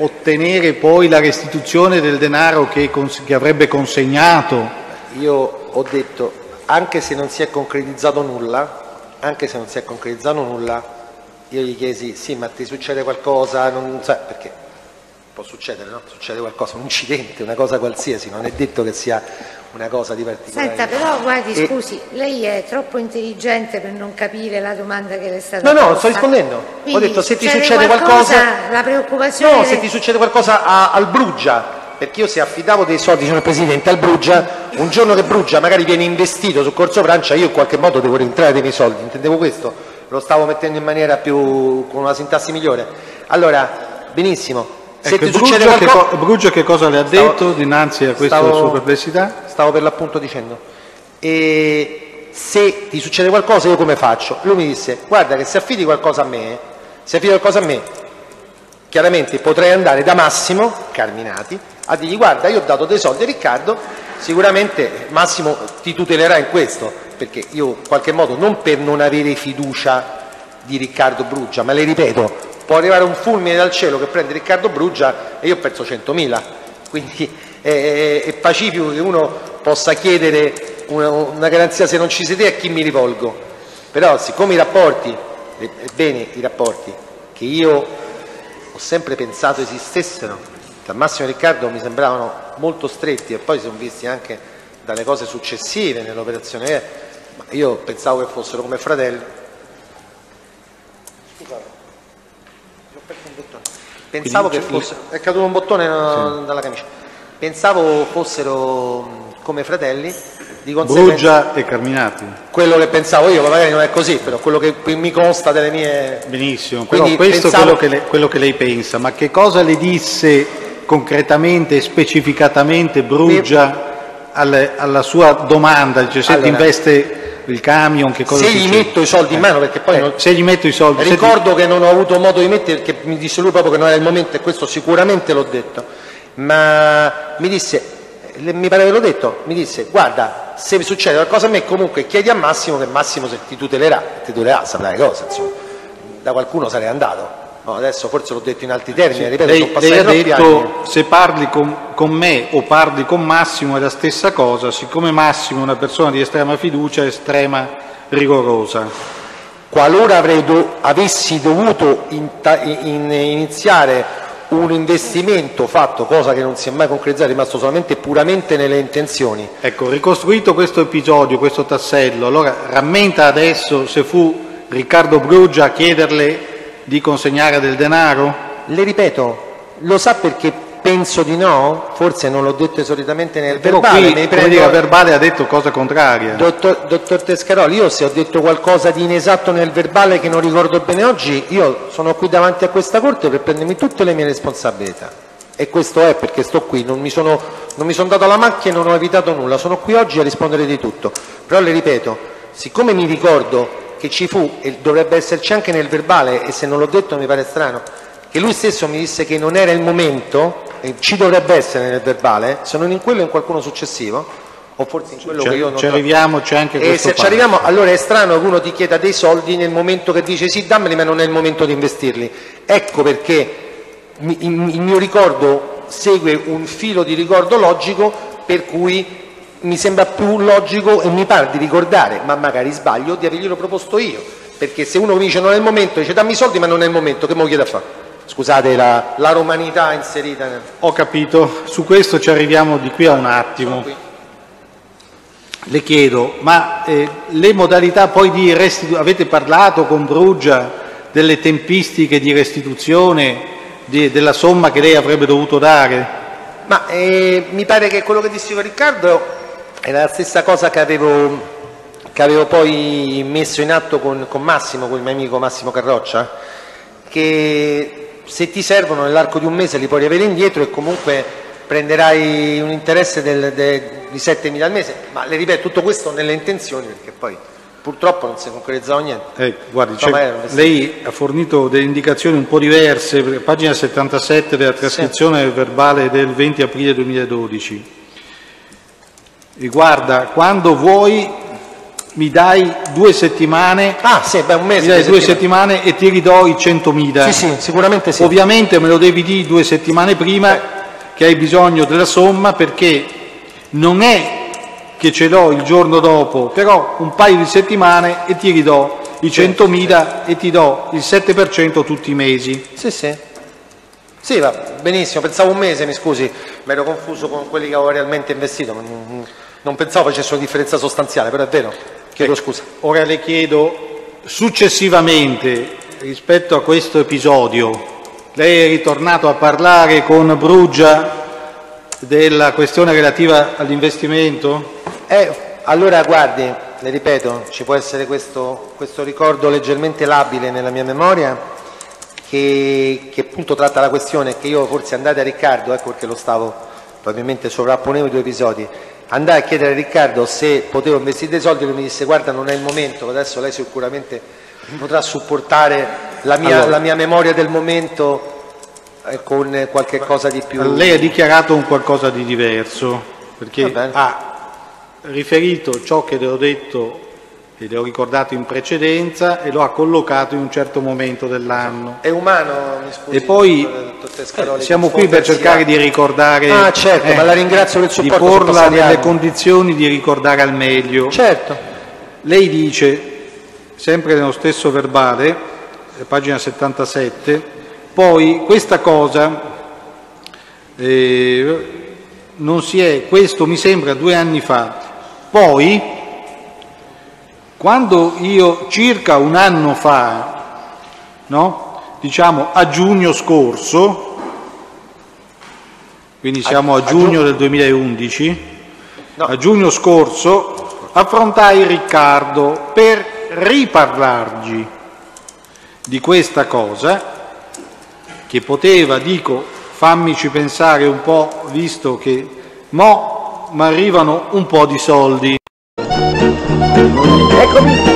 ottenere poi la restituzione del denaro che avrebbe consegnato? Io ho detto, anche se non si è concretizzato nulla, io gli chiesi, sì, ma ti succede qualcosa? Non sai, perché può succedere, no? Succede qualcosa, un incidente, una cosa qualsiasi, non è detto che sia una cosa di particolare. Senta, però guardi, scusi, lei è troppo intelligente per non capire la domanda che le è stata No, posta. sto rispondendo. Quindi, ho detto, se ti succede qualcosa, la preoccupazione... No, se ti succede qualcosa al Brugia, perché io se affidavo dei soldi, signor Presidente, al Brugia, un giorno che Brugia magari viene investito su Corso Francia, io in qualche modo devo rientrare dei miei soldi, intendevo questo, lo stavo mettendo in maniera con una sintassi migliore. Allora, benissimo. Se ecco, ti succede qualcosa... Brugia che cosa le ha detto dinanzi a questa sua perplessità? Stavo per l'appunto dicendo. E se ti succede qualcosa io come faccio? Lui mi disse, guarda che se affidi qualcosa a me, chiaramente potrei andare da Massimo Carminati a dirgli, guarda, io ho dato dei soldi a Riccardo, sicuramente Massimo ti tutelerà in questo, perché io in qualche modo, non per non avere fiducia di Riccardo Brugia, ma le ripeto, può arrivare un fulmine dal cielo che prende Riccardo Brugia e io ho perso 100.000, quindi è pacifico che uno possa chiedere una garanzia se non ci siete a chi mi rivolgo, però siccome i rapporti che io ho sempre pensato esistessero tra Massimo e Riccardo mi sembravano molto stretti e poi si sono visti anche dalle cose successive nell'operazione, ma io pensavo che fossero come fratelli. Pensavo che fosse, è caduto un bottone dalla camicia. Pensavo fossero come fratelli, di conseguenza. Brugia e Carminati. Quello che pensavo io, ma magari non è così, però quello che mi consta delle mie. Benissimo, però questo è quello che lei pensa, ma che cosa le disse concretamente e specificatamente Brugia alla sua domanda? Dice, se ti investe il camion, che cosa se succede? gli metto i soldi in mano, perché poi se gli metto i soldi, ricordo che non ho avuto modo di mettere, perché mi disse lui proprio che non era il momento, e questo sicuramente l'ho detto, ma mi disse, mi pare che l'ho detto, mi disse, guarda, se succede qualcosa a me comunque chiedi a Massimo, che Massimo se ti tutelerà, saprai cosa, insomma, da qualcuno sarei andato. No, adesso forse l'ho detto in altri termini, ripeto, sono passati troppi anni. Lei ha detto, se parli con me o parli con Massimo è la stessa cosa, siccome Massimo è una persona di estrema fiducia, estrema rigorosa. Qualora avessi dovuto iniziare un investimento fatto, cosa che non si è mai concretizzata, è rimasto solamente puramente nelle intenzioni. Ecco, ricostruito questo episodio, questo tassello, allora rammenta adesso se fu Riccardo Brugia a chiederle di consegnare del denaro? Le ripeto, lo sa perché penso di no? Forse non l'ho detto solitamente nel verbale. Qui, a verbale ha detto cosa contraria. Dottor Tescaroli, io se ho detto qualcosa di inesatto nel verbale che non ricordo bene oggi, io sono qui davanti a questa Corte per prendermi tutte le mie responsabilità. E questo è perché sto qui, non mi sono dato la macchia e non ho evitato nulla, sono qui oggi a rispondere di tutto. Però le ripeto, siccome mi ricordo che ci fu, e dovrebbe esserci anche nel verbale, e se non l'ho detto mi pare strano, che lui stesso mi disse che non era il momento, e ci dovrebbe essere nel verbale, se non in quello in qualcuno successivo, o forse in quello che io non ci arriviamo, c'è anche questo. E se ci arriviamo, allora è strano che uno ti chieda dei soldi nel momento che dice sì, dammeli, ma non è il momento di investirli. Ecco perché il mio ricordo segue un filo di ricordo logico, per cui mi sembra più logico, e mi pare di ricordare, ma magari sbaglio, di averglielo proposto io, perché se uno mi dice non è il momento, dice dammi i soldi ma non è il momento, che me lo chiede a fare? Scusate la romanità inserita nel... Ho capito, su questo ci arriviamo di qui a un attimo. Le chiedo, ma le modalità poi di restituzione, avete parlato con Brugia delle tempistiche di restituzione della somma che lei avrebbe dovuto dare? Ma mi pare che quello che dissi con Riccardo era la stessa cosa che avevo poi messo in atto con Massimo, con il mio amico Massimo Carroccia, che se ti servono nell'arco di un mese li puoi riavere indietro e comunque prenderai un interesse di 7.000 al mese, ma le ripeto tutto questo nelle intenzioni, perché poi purtroppo non si è concretizzato niente. Guardi, lei ha fornito delle indicazioni un po' diverse, pagina 77 della trascrizione verbale del 20 aprile 2012. Riguarda quando vuoi mi dai 2 settimane, un mese, mi dai 2 settimane e ti ridò i 100.000. Sì, sicuramente sì. Ovviamente me lo devi dire 2 settimane prima che hai bisogno della somma, perché non è che ce l'ho il giorno dopo, però un paio di settimane e ti ridò i 100.000 e ti do il 7% tutti i mesi. Sì, va benissimo, pensavo un mese, mi scusi, mi ero confuso con quelli che avevo realmente investito, non pensavo facesse una differenza sostanziale, però è vero, chiedo scusa. Ora le chiedo, successivamente rispetto a questo episodio, lei è ritornato a parlare con Bruggia della questione relativa all'investimento? Allora guardi, le ripeto, ci può essere questo ricordo leggermente labile nella mia memoria che appunto tratta la questione, che io forse andai da Riccardo, ecco perché lo stavo, probabilmente sovrapponevo i 2 episodi, andai a chiedere a Riccardo se potevo investire dei soldi, lui mi disse guarda non è il momento, adesso lei sicuramente potrà supportare la mia memoria del momento con qualche cosa di più. Lei ha dichiarato un qualcosa di diverso, perché ha riferito ciò che le ho detto e le ho ricordato in precedenza e lo ha collocato in un certo momento dell'anno. È umano, mi scusi. E poi siamo qui per cercare di ricordare, certo, ma la ringrazio per il supporto, di porla nelle condizioni di ricordare al meglio. Certo. Lei dice, sempre nello stesso verbale, pagina 77, poi questa cosa non si è, questo mi sembra 2 anni fa, poi quando io circa un anno fa, diciamo a giugno scorso, quindi siamo a giugno del 2011, a giugno scorso affrontai Riccardo per riparlargli di questa cosa che poteva, dico, fammici pensare un po', visto che mi arrivano un po' di soldi. Eccomi.